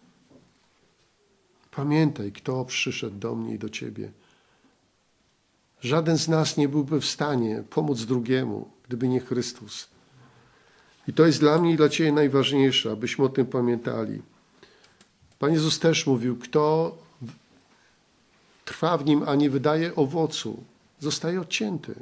Pamiętaj, kto przyszedł do mnie i do ciebie. Żaden z nas nie byłby w stanie pomóc drugiemu, gdyby nie Chrystus. I to jest dla mnie i dla ciebie najważniejsze, abyśmy o tym pamiętali. Pan Jezus też mówił, kto trwa w Nim, a nie wydaje owocu, zostaje odcięty.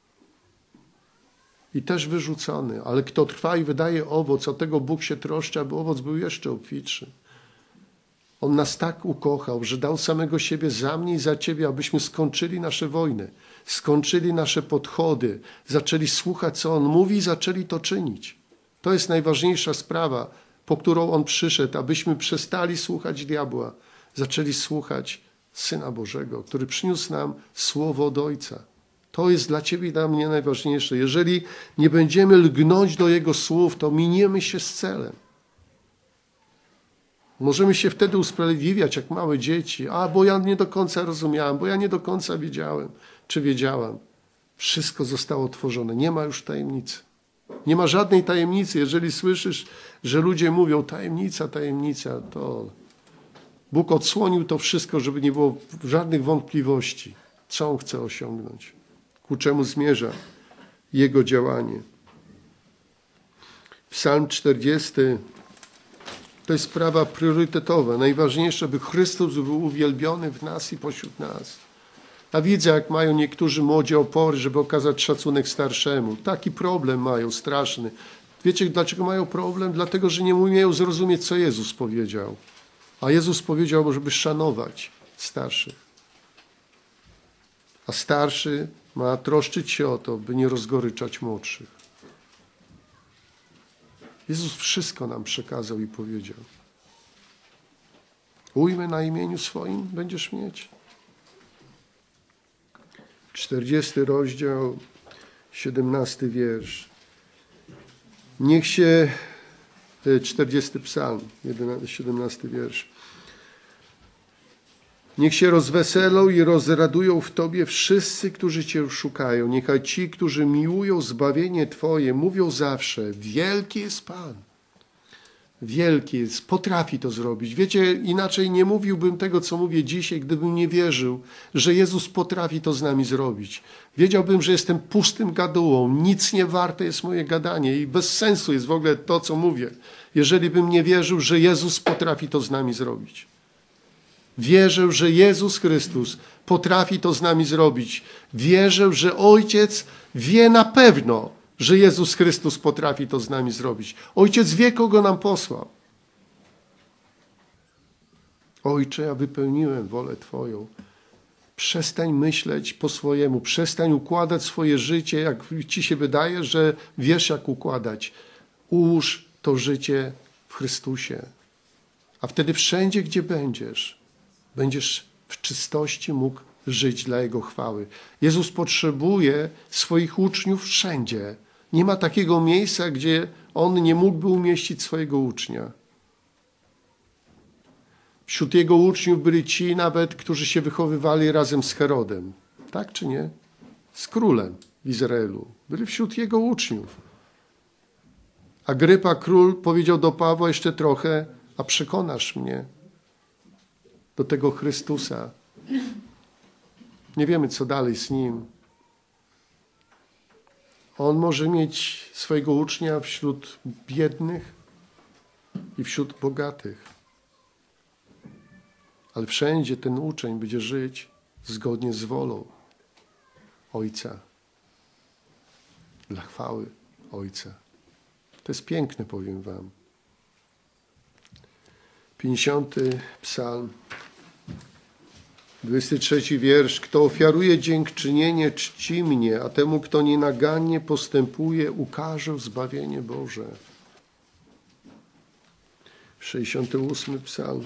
I też wyrzucony. Ale kto trwa i wydaje owoc, o tego Bóg się troszczy, aby owoc był jeszcze obfitszy. On nas tak ukochał, że dał samego siebie za mnie i za ciebie, abyśmy skończyli nasze wojny, skończyli nasze podchody, zaczęli słuchać, co On mówi i zaczęli to czynić. To jest najważniejsza sprawa, po którą On przyszedł, abyśmy przestali słuchać diabła, zaczęli słuchać Syna Bożego, który przyniósł nam słowo od Ojca. To jest dla ciebie i dla mnie najważniejsze. Jeżeli nie będziemy lgnąć do Jego słów, to miniemy się z celem. Możemy się wtedy usprawiedliwiać jak małe dzieci. A, bo ja nie do końca rozumiałem, bo ja nie do końca wiedziałem, czy wiedziałam. Wszystko zostało otworzone. Nie ma już tajemnicy. Nie ma żadnej tajemnicy. Jeżeli słyszysz, że ludzie mówią tajemnica, tajemnica, to Bóg odsłonił to wszystko, żeby nie było żadnych wątpliwości, co On chce osiągnąć, ku czemu zmierza Jego działanie. Psalm czterdziesty To jest sprawa priorytetowa. Najważniejsze, by Chrystus był uwielbiony w nas i pośród nas. A widzę, jak mają niektórzy młodzi opory, żeby okazać szacunek starszemu. Taki problem mają straszny. Wiecie, dlaczego mają problem? Dlatego, że nie umieją zrozumieć, co Jezus powiedział. A Jezus powiedział, żeby szanować starszych. A starszy ma troszczyć się o to, by nie rozgoryczać młodszych. Jezus wszystko nam przekazał i powiedział. Ujmę na imieniu swoim będziesz mieć. czterdziesty rozdział, siedemnasty wiersz. Niech się, czterdziesty psalm, siedemnasty wiersz. Niech się rozweselą i rozradują w Tobie wszyscy, którzy Cię szukają. Niechaj ci, którzy miłują zbawienie Twoje, mówią zawsze, wielki jest Pan. Wielki jest, potrafi to zrobić. Wiecie, inaczej nie mówiłbym tego, co mówię dzisiaj, gdybym nie wierzył, że Jezus potrafi to z nami zrobić. Wiedziałbym, że jestem pustym gadułą, nic nie warte jest moje gadanie i bez sensu jest w ogóle to, co mówię, jeżeli bym nie wierzył, że Jezus potrafi to z nami zrobić. Wierzę, że Jezus Chrystus potrafi to z nami zrobić. Wierzę, że Ojciec wie na pewno, że Jezus Chrystus potrafi to z nami zrobić. Ojciec wie, kogo nam posłał. Ojcze, ja wypełniłem wolę Twoją. Przestań myśleć po swojemu, przestań układać swoje życie, jak Ci się wydaje, że wiesz, jak układać. Ułóż to życie w Chrystusie. A wtedy wszędzie, gdzie będziesz, będziesz w czystości mógł żyć dla Jego chwały. Jezus potrzebuje swoich uczniów wszędzie. Nie ma takiego miejsca, gdzie On nie mógłby umieścić swojego ucznia. Wśród Jego uczniów byli ci nawet, którzy się wychowywali razem z Herodem. Tak czy nie? Z królem w Izraelu. Byli wśród Jego uczniów. Agrypa król powiedział do Pawła jeszcze trochę, a przekonasz mnie do tego Chrystusa. Nie wiemy, co dalej z Nim. On może mieć swojego ucznia wśród biednych i wśród bogatych. Ale wszędzie ten uczeń będzie żyć zgodnie z wolą Ojca. Dla chwały Ojca. To jest piękne, powiem wam. pięćdziesiąty psalm. dwudziesty trzeci wiersz. Kto ofiaruje dziękczynienie, czci mnie, a temu, kto nienagannie postępuje, ukażę zbawienie Boże. sześćdziesiąty ósmy psalm.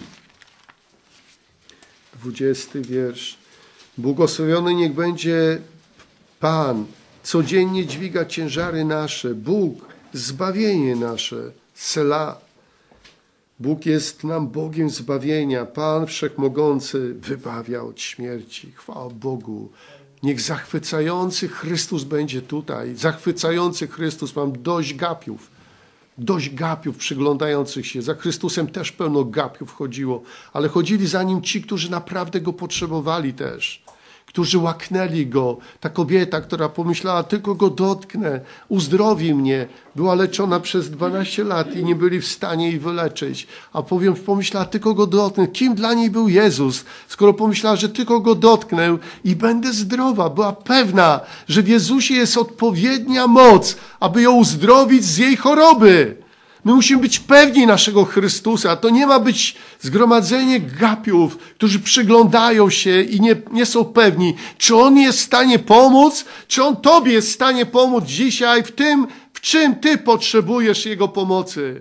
dwudziesty wiersz. Błogosławiony niech będzie Pan, codziennie dźwiga ciężary nasze. Bóg, zbawienie nasze. Selah. Bóg jest nam Bogiem zbawienia. Pan Wszechmogący wybawia od śmierci. Chwała Bogu. Niech zachwycający Chrystus będzie tutaj. Zachwycający Chrystus. Mam dość gapiów. Dość gapiów przyglądających się. Za Chrystusem też pełno gapiów chodziło. Ale chodzili za Nim ci, którzy naprawdę Go potrzebowali też. Którzy łaknęli Go. Ta kobieta, która pomyślała, tylko Go dotknę, uzdrowi mnie. Była leczona przez dwanaście lat i nie byli w stanie jej wyleczyć. A powiem, pomyślała, tylko Go dotknę. Kim dla niej był Jezus? Skoro pomyślała, że tylko Go dotknę i będę zdrowa. Była pewna, że w Jezusie jest odpowiednia moc, aby ją uzdrowić z jej choroby. My musimy być pewni naszego Chrystusa. To nie ma być zgromadzenie gapiów, którzy przyglądają się i nie, nie są pewni, czy On jest w stanie pomóc, czy On Tobie jest w stanie pomóc dzisiaj w tym, w czym Ty potrzebujesz Jego pomocy.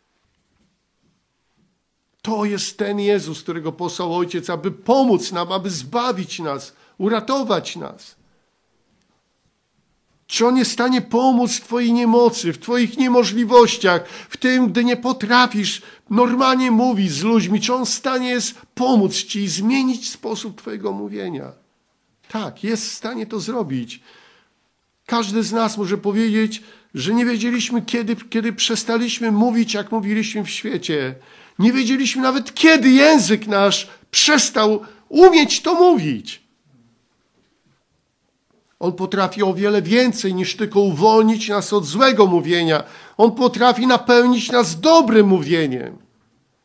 To jest ten Jezus, którego posłał Ojciec, aby pomóc nam, aby zbawić nas, uratować nas. Czy On jest w stanie pomóc w Twojej niemocy, w Twoich niemożliwościach, w tym, gdy nie potrafisz normalnie mówić z ludźmi? Czy On w stanie jest pomóc Ci i zmienić sposób Twojego mówienia? Tak, jest w stanie to zrobić. Każdy z nas może powiedzieć, że nie wiedzieliśmy, kiedy, kiedy przestaliśmy mówić, jak mówiliśmy w świecie. Nie wiedzieliśmy nawet, kiedy język nasz przestał umieć to mówić. On potrafi o wiele więcej niż tylko uwolnić nas od złego mówienia. On potrafi napełnić nas dobrym mówieniem.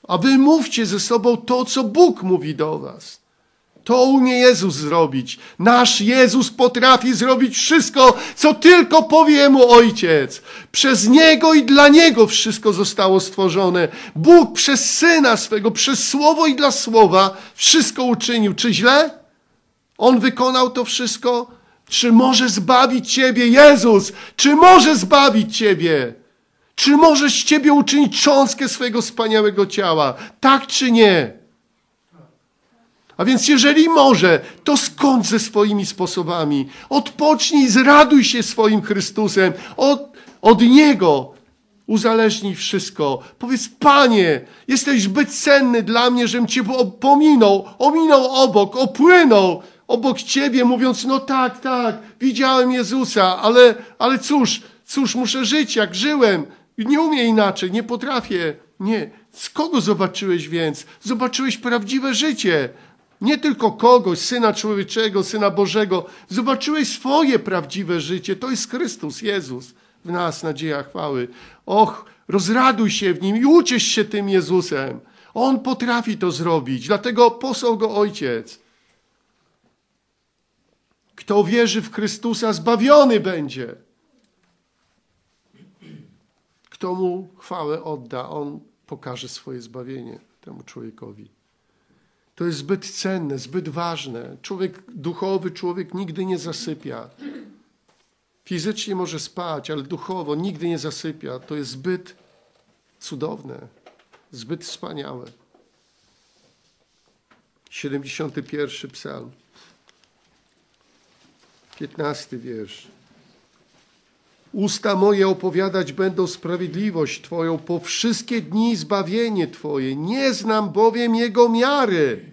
A wy mówcie ze sobą to, co Bóg mówi do was. To umie Jezus zrobić. Nasz Jezus potrafi zrobić wszystko, co tylko powie mu Ojciec. Przez Niego i dla Niego wszystko zostało stworzone. Bóg przez Syna swego, przez Słowo i dla Słowa wszystko uczynił. Czy źle? On wykonał to wszystko? Czy może zbawić ciebie Jezus? Czy może zbawić ciebie? Czy może z ciebie uczynić cząstkę swojego wspaniałego ciała? Tak czy nie? A więc jeżeli może, to skończ ze swoimi sposobami. Odpocznij, zraduj się swoim Chrystusem. Od, od Niego uzależnij wszystko. Powiedz, Panie, jesteś zbyt cenny dla mnie, żebym Cię pominął, ominął obok, opłynął obok Ciebie, mówiąc, no tak, tak, widziałem Jezusa, ale, ale cóż, cóż, muszę żyć jak żyłem. Nie umiem inaczej, nie potrafię. Nie. Z kogo zobaczyłeś więc? Zobaczyłeś prawdziwe życie. Nie tylko kogoś, Syna Człowieczego, Syna Bożego. Zobaczyłeś swoje prawdziwe życie. To jest Chrystus, Jezus w nas, nadzieja chwały. Och, rozraduj się w Nim i uciesz się tym Jezusem. On potrafi to zrobić, dlatego posłał Go Ojciec. Kto wierzy w Chrystusa, zbawiony będzie. Kto Mu chwałę odda, On pokaże swoje zbawienie temu człowiekowi. To jest zbyt cenne, zbyt ważne. Człowiek duchowy, człowiek nigdy nie zasypia. Fizycznie może spać, ale duchowo nigdy nie zasypia. To jest zbyt cudowne, zbyt wspaniałe. siedemdziesiąty pierwszy psalm, piętnasty wiersz. Usta moje opowiadać będą sprawiedliwość Twoją, po wszystkie dni zbawienie Twoje. Nie znam bowiem Jego miary.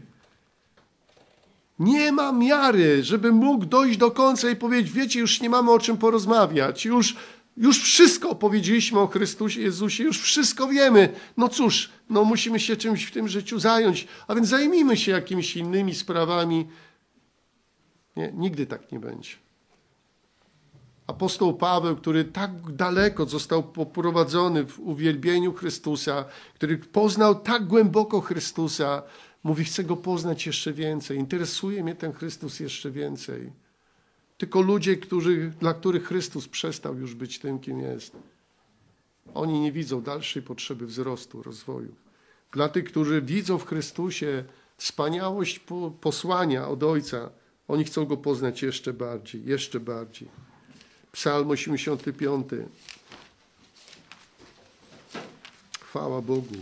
Nie ma miary, żebym mógł dojść do końca i powiedzieć, wiecie, już nie mamy o czym porozmawiać. Już, już wszystko opowiedzieliśmy o Chrystusie Jezusie, już wszystko wiemy. No cóż, no musimy się czymś w tym życiu zająć, a więc zajmijmy się jakimiś innymi sprawami. Nie, nigdy tak nie będzie. Apostoł Paweł, który tak daleko został poprowadzony w uwielbieniu Chrystusa, który poznał tak głęboko Chrystusa, mówi, chcę Go poznać jeszcze więcej. Interesuje mnie ten Chrystus jeszcze więcej. Tylko ludzie, którzy, dla których Chrystus przestał już być tym, kim jest. Oni nie widzą dalszej potrzeby wzrostu, rozwoju. Dla tych, którzy widzą w Chrystusie wspaniałość posłania od Ojca, oni chcą Go poznać jeszcze bardziej, jeszcze bardziej. Psalm osiemdziesiąty piąty. Chwała Bogu.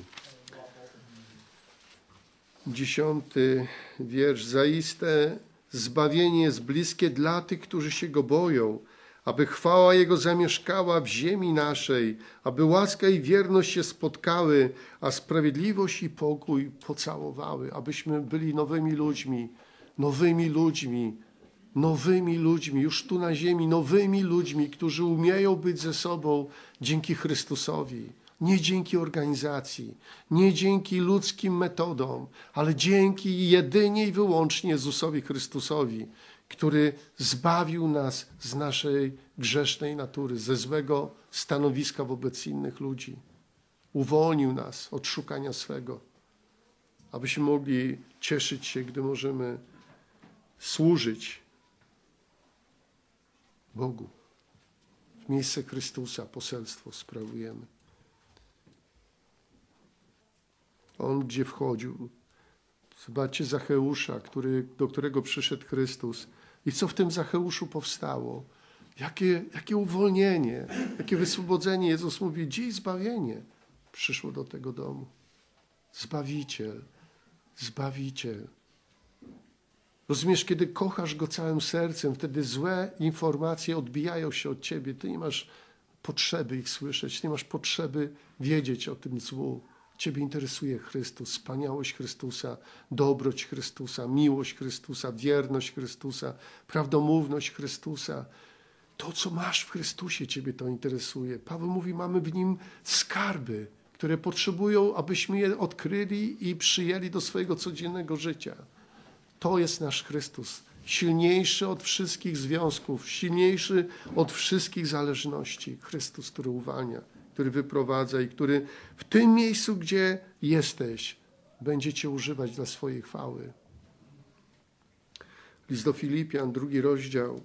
Dziesiąty wiersz. Zaiste zbawienie jest bliskie dla tych, którzy się Go boją, aby chwała Jego zamieszkała w ziemi naszej, aby łaska i wierność się spotkały, a sprawiedliwość i pokój pocałowały, abyśmy byli nowymi ludźmi, nowymi ludźmi, nowymi ludźmi, już tu na ziemi, nowymi ludźmi, którzy umieją być ze sobą dzięki Chrystusowi. Nie dzięki organizacji, nie dzięki ludzkim metodom, ale dzięki jedynie i wyłącznie Jezusowi Chrystusowi, który zbawił nas z naszej grzesznej natury, ze złego stanowiska wobec innych ludzi. Uwolnił nas od szukania swego, abyśmy mogli cieszyć się, gdy możemy służyć Bogu. W miejsce Chrystusa poselstwo sprawujemy. On gdzie wchodził? Zobaczcie Zacheusza, który, do którego przyszedł Chrystus. I co w tym Zacheuszu powstało? Jakie, jakie uwolnienie, jakie wyswobodzenie. Jezus mówi, dziś zbawienie przyszło do tego domu. Zbawiciel, Zbawiciel. Rozumiesz, kiedy kochasz Go całym sercem, wtedy złe informacje odbijają się od ciebie. Ty nie masz potrzeby ich słyszeć, nie masz potrzeby wiedzieć o tym złu. Ciebie interesuje Chrystus, wspaniałość Chrystusa, dobroć Chrystusa, miłość Chrystusa, wierność Chrystusa, prawdomówność Chrystusa. To, co masz w Chrystusie, ciebie to interesuje. Paweł mówi, mamy w Nim skarby, które potrzebują, abyśmy je odkryli i przyjęli do swojego codziennego życia. To jest nasz Chrystus, silniejszy od wszystkich związków, silniejszy od wszystkich zależności. Chrystus, który uwalnia, który wyprowadza i który w tym miejscu, gdzie jesteś, będzie Cię używać dla swojej chwały. List do Filipian, drugi rozdział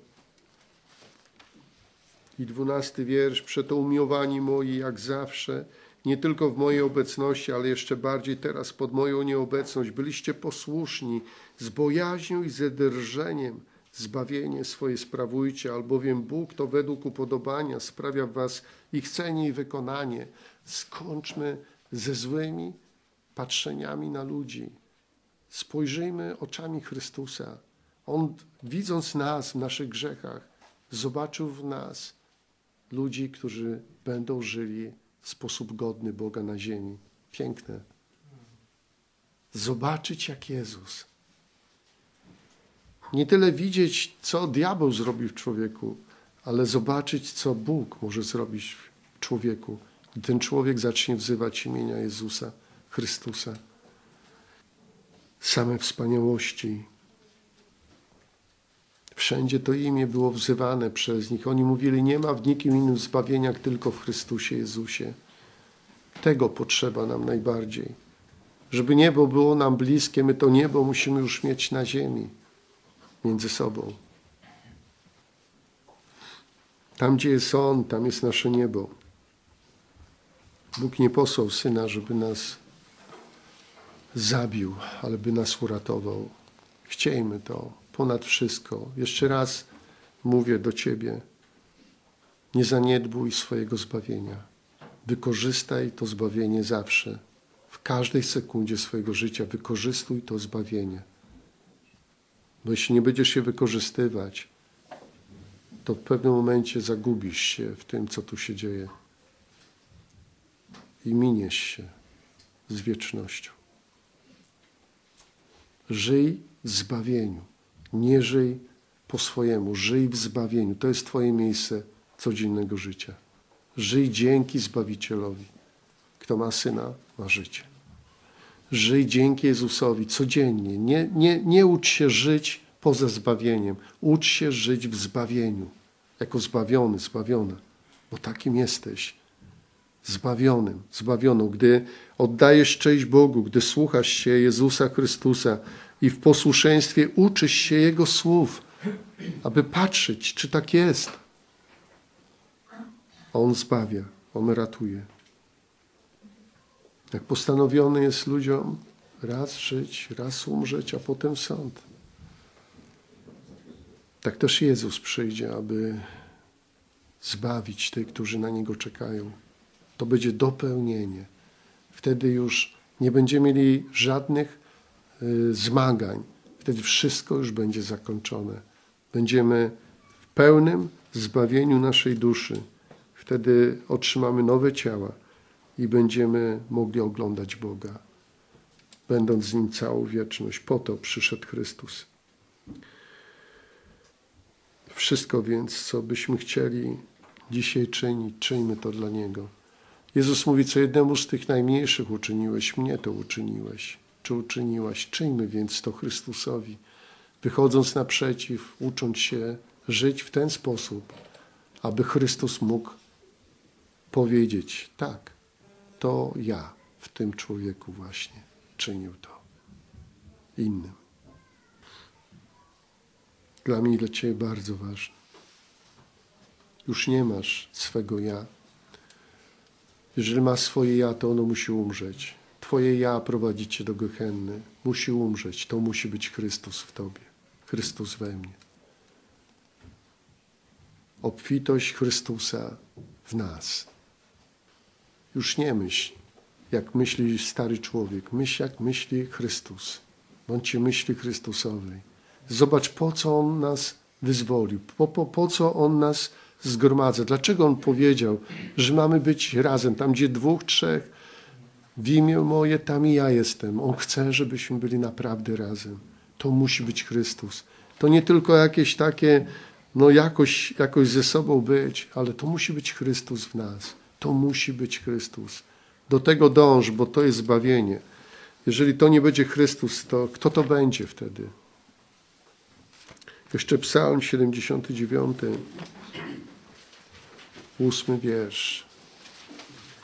i dwunasty wiersz. Przeto umiłowani moi, jak zawsze, nie tylko w mojej obecności, ale jeszcze bardziej teraz pod moją nieobecność, byliście posłuszni z bojaźnią i ze drżeniem. Zbawienie swoje sprawujcie, albowiem Bóg to według upodobania sprawia w was i chcenie i wykonanie. Skończmy ze złymi patrzeniami na ludzi. Spojrzyjmy oczami Chrystusa. On, widząc nas w naszych grzechach, zobaczył w nas ludzi, którzy będą żyli w sposób godny Boga na ziemi. Piękne. Zobaczyć jak Jezus. Nie tyle widzieć, co diabeł zrobił w człowieku, ale zobaczyć, co Bóg może zrobić w człowieku. I ten człowiek zacznie wzywać imienia Jezusa Chrystusa. Same wspaniałości. Wszędzie to imię było wzywane przez nich. Oni mówili, nie ma w nikim innym zbawienia, jak tylko w Chrystusie Jezusie. Tego potrzeba nam najbardziej. Żeby niebo było nam bliskie, my to niebo musimy już mieć na ziemi. Między sobą. Tam, gdzie jest On, tam jest nasze niebo. Bóg nie posłał Syna, żeby nas zabił, ale by nas uratował. Chciejmy to ponad wszystko. Jeszcze raz mówię do Ciebie, nie zaniedbuj swojego zbawienia. Wykorzystaj to zbawienie zawsze. W każdej sekundzie swojego życia wykorzystuj to zbawienie. Bo jeśli nie będziesz się wykorzystywać, to w pewnym momencie zagubisz się w tym, co tu się dzieje. I miniesz się z wiecznością. Żyj w zbawieniu. Nie żyj po swojemu. Żyj w zbawieniu. To jest Twoje miejsce codziennego życia. Żyj dzięki Zbawicielowi. Kto ma Syna, ma życie. Żyj dzięki Jezusowi codziennie. Nie, nie, nie ucz się żyć poza zbawieniem. Ucz się żyć w zbawieniu. Jako zbawiony, zbawiona. Bo takim jesteś. Zbawionym, zbawioną. Gdy oddajesz cześć Bogu, gdy słuchasz się Jezusa Chrystusa i w posłuszeństwie uczysz się Jego słów, aby patrzeć, czy tak jest. On zbawia, On ratuje. Jak postanowiony jest ludziom raz żyć, raz umrzeć, a potem sąd. Tak też Jezus przyjdzie, aby zbawić tych, którzy na Niego czekają. To będzie dopełnienie. Wtedy już nie będziemy mieli żadnych y, zmagań. Wtedy wszystko już będzie zakończone. Będziemy w pełnym zbawieniu naszej duszy. Wtedy otrzymamy nowe ciała i będziemy mogli oglądać Boga, będąc z Nim całą wieczność. Po to przyszedł Chrystus. Wszystko więc, co byśmy chcieli dzisiaj czynić, czyńmy to dla Niego. Jezus mówi, co jednemu z tych najmniejszych uczyniłeś, mnie to uczyniłeś, czy uczyniłaś. Czyńmy więc to Chrystusowi, wychodząc naprzeciw, ucząc się żyć w ten sposób, aby Chrystus mógł powiedzieć, tak, to ja w tym człowieku właśnie czynił to innym. Dla mnie i dla Ciebie bardzo ważne. Już nie masz swego ja. Jeżeli masz swoje ja, to ono musi umrzeć. Twoje ja prowadzi Cię do Gehenny. Musi umrzeć. To musi być Chrystus w Tobie. Chrystus we mnie. Obfitość Chrystusa w nas. Już nie myśl, jak myśli stary człowiek. Myśl, jak myśli Chrystus. Bądźcie myśli Chrystusowej. Zobacz, po co On nas wyzwolił. Po, po, po co On nas zgromadza. Dlaczego On powiedział, że mamy być razem. Tam, gdzie dwóch, trzech w imię moje, tam i ja jestem. On chce, żebyśmy byli naprawdę razem. To musi być Chrystus. To nie tylko jakieś takie, no jakoś, jakoś ze sobą być, ale to musi być Chrystus w nas. To musi być Chrystus. Do tego dąż, bo to jest zbawienie. Jeżeli to nie będzie Chrystus, to kto to będzie wtedy? Jeszcze Psalm siedemdziesiąty dziewiąty, ósmy wiersz.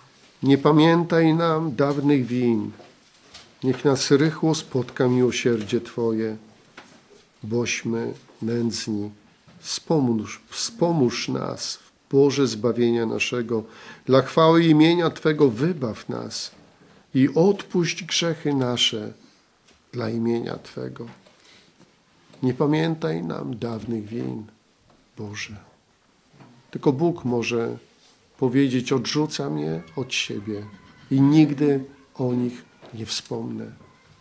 Nie pamiętaj nam dawnych win. Niech nas rychło spotka miłosierdzie Twoje, bośmy nędzni. Wspomóż, wspomóż nas, Boże zbawienia naszego. Dla chwały imienia Twego wybaw nas i odpuść grzechy nasze dla imienia Twego. Nie pamiętaj nam dawnych win, Boże. Tylko Bóg może powiedzieć: odrzuca mnie od siebie i nigdy o nich nie wspomnę.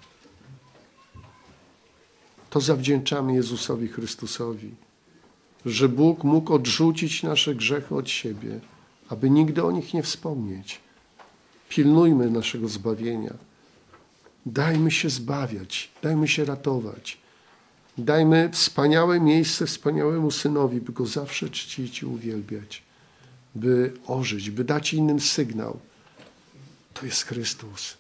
To zawdzięczamy Jezusowi Chrystusowi, że Bóg mógł odrzucić nasze grzechy od siebie, aby nigdy o nich nie wspomnieć. Pilnujmy naszego zbawienia. Dajmy się zbawiać, dajmy się ratować. Dajmy wspaniałe miejsce wspaniałemu Synowi, by Go zawsze czcić i uwielbiać, by ożyć, by dać innym sygnał. To jest Chrystus.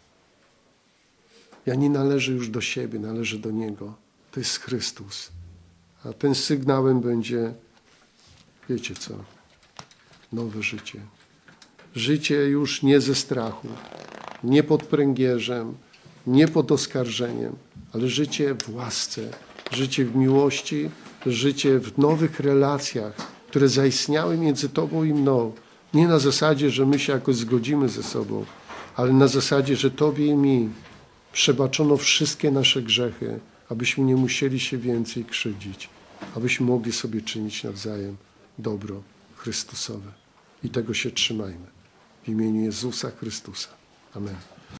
Ja nie należę już do siebie, należę do Niego. To jest Chrystus. A ten sygnałem będzie, wiecie co, nowe życie. Życie już nie ze strachu, nie pod pręgierzem, nie pod oskarżeniem, ale życie w łasce, życie w miłości, życie w nowych relacjach, które zaistniały między Tobą i mną. Nie na zasadzie, że my się jakoś zgodzimy ze sobą, ale na zasadzie, że Tobie i mi przebaczono wszystkie nasze grzechy, abyśmy nie musieli się więcej krzywdzić, abyśmy mogli sobie czynić nawzajem dobro Chrystusowe. I tego się trzymajmy. W imieniu Jezusa Chrystusa. Amen.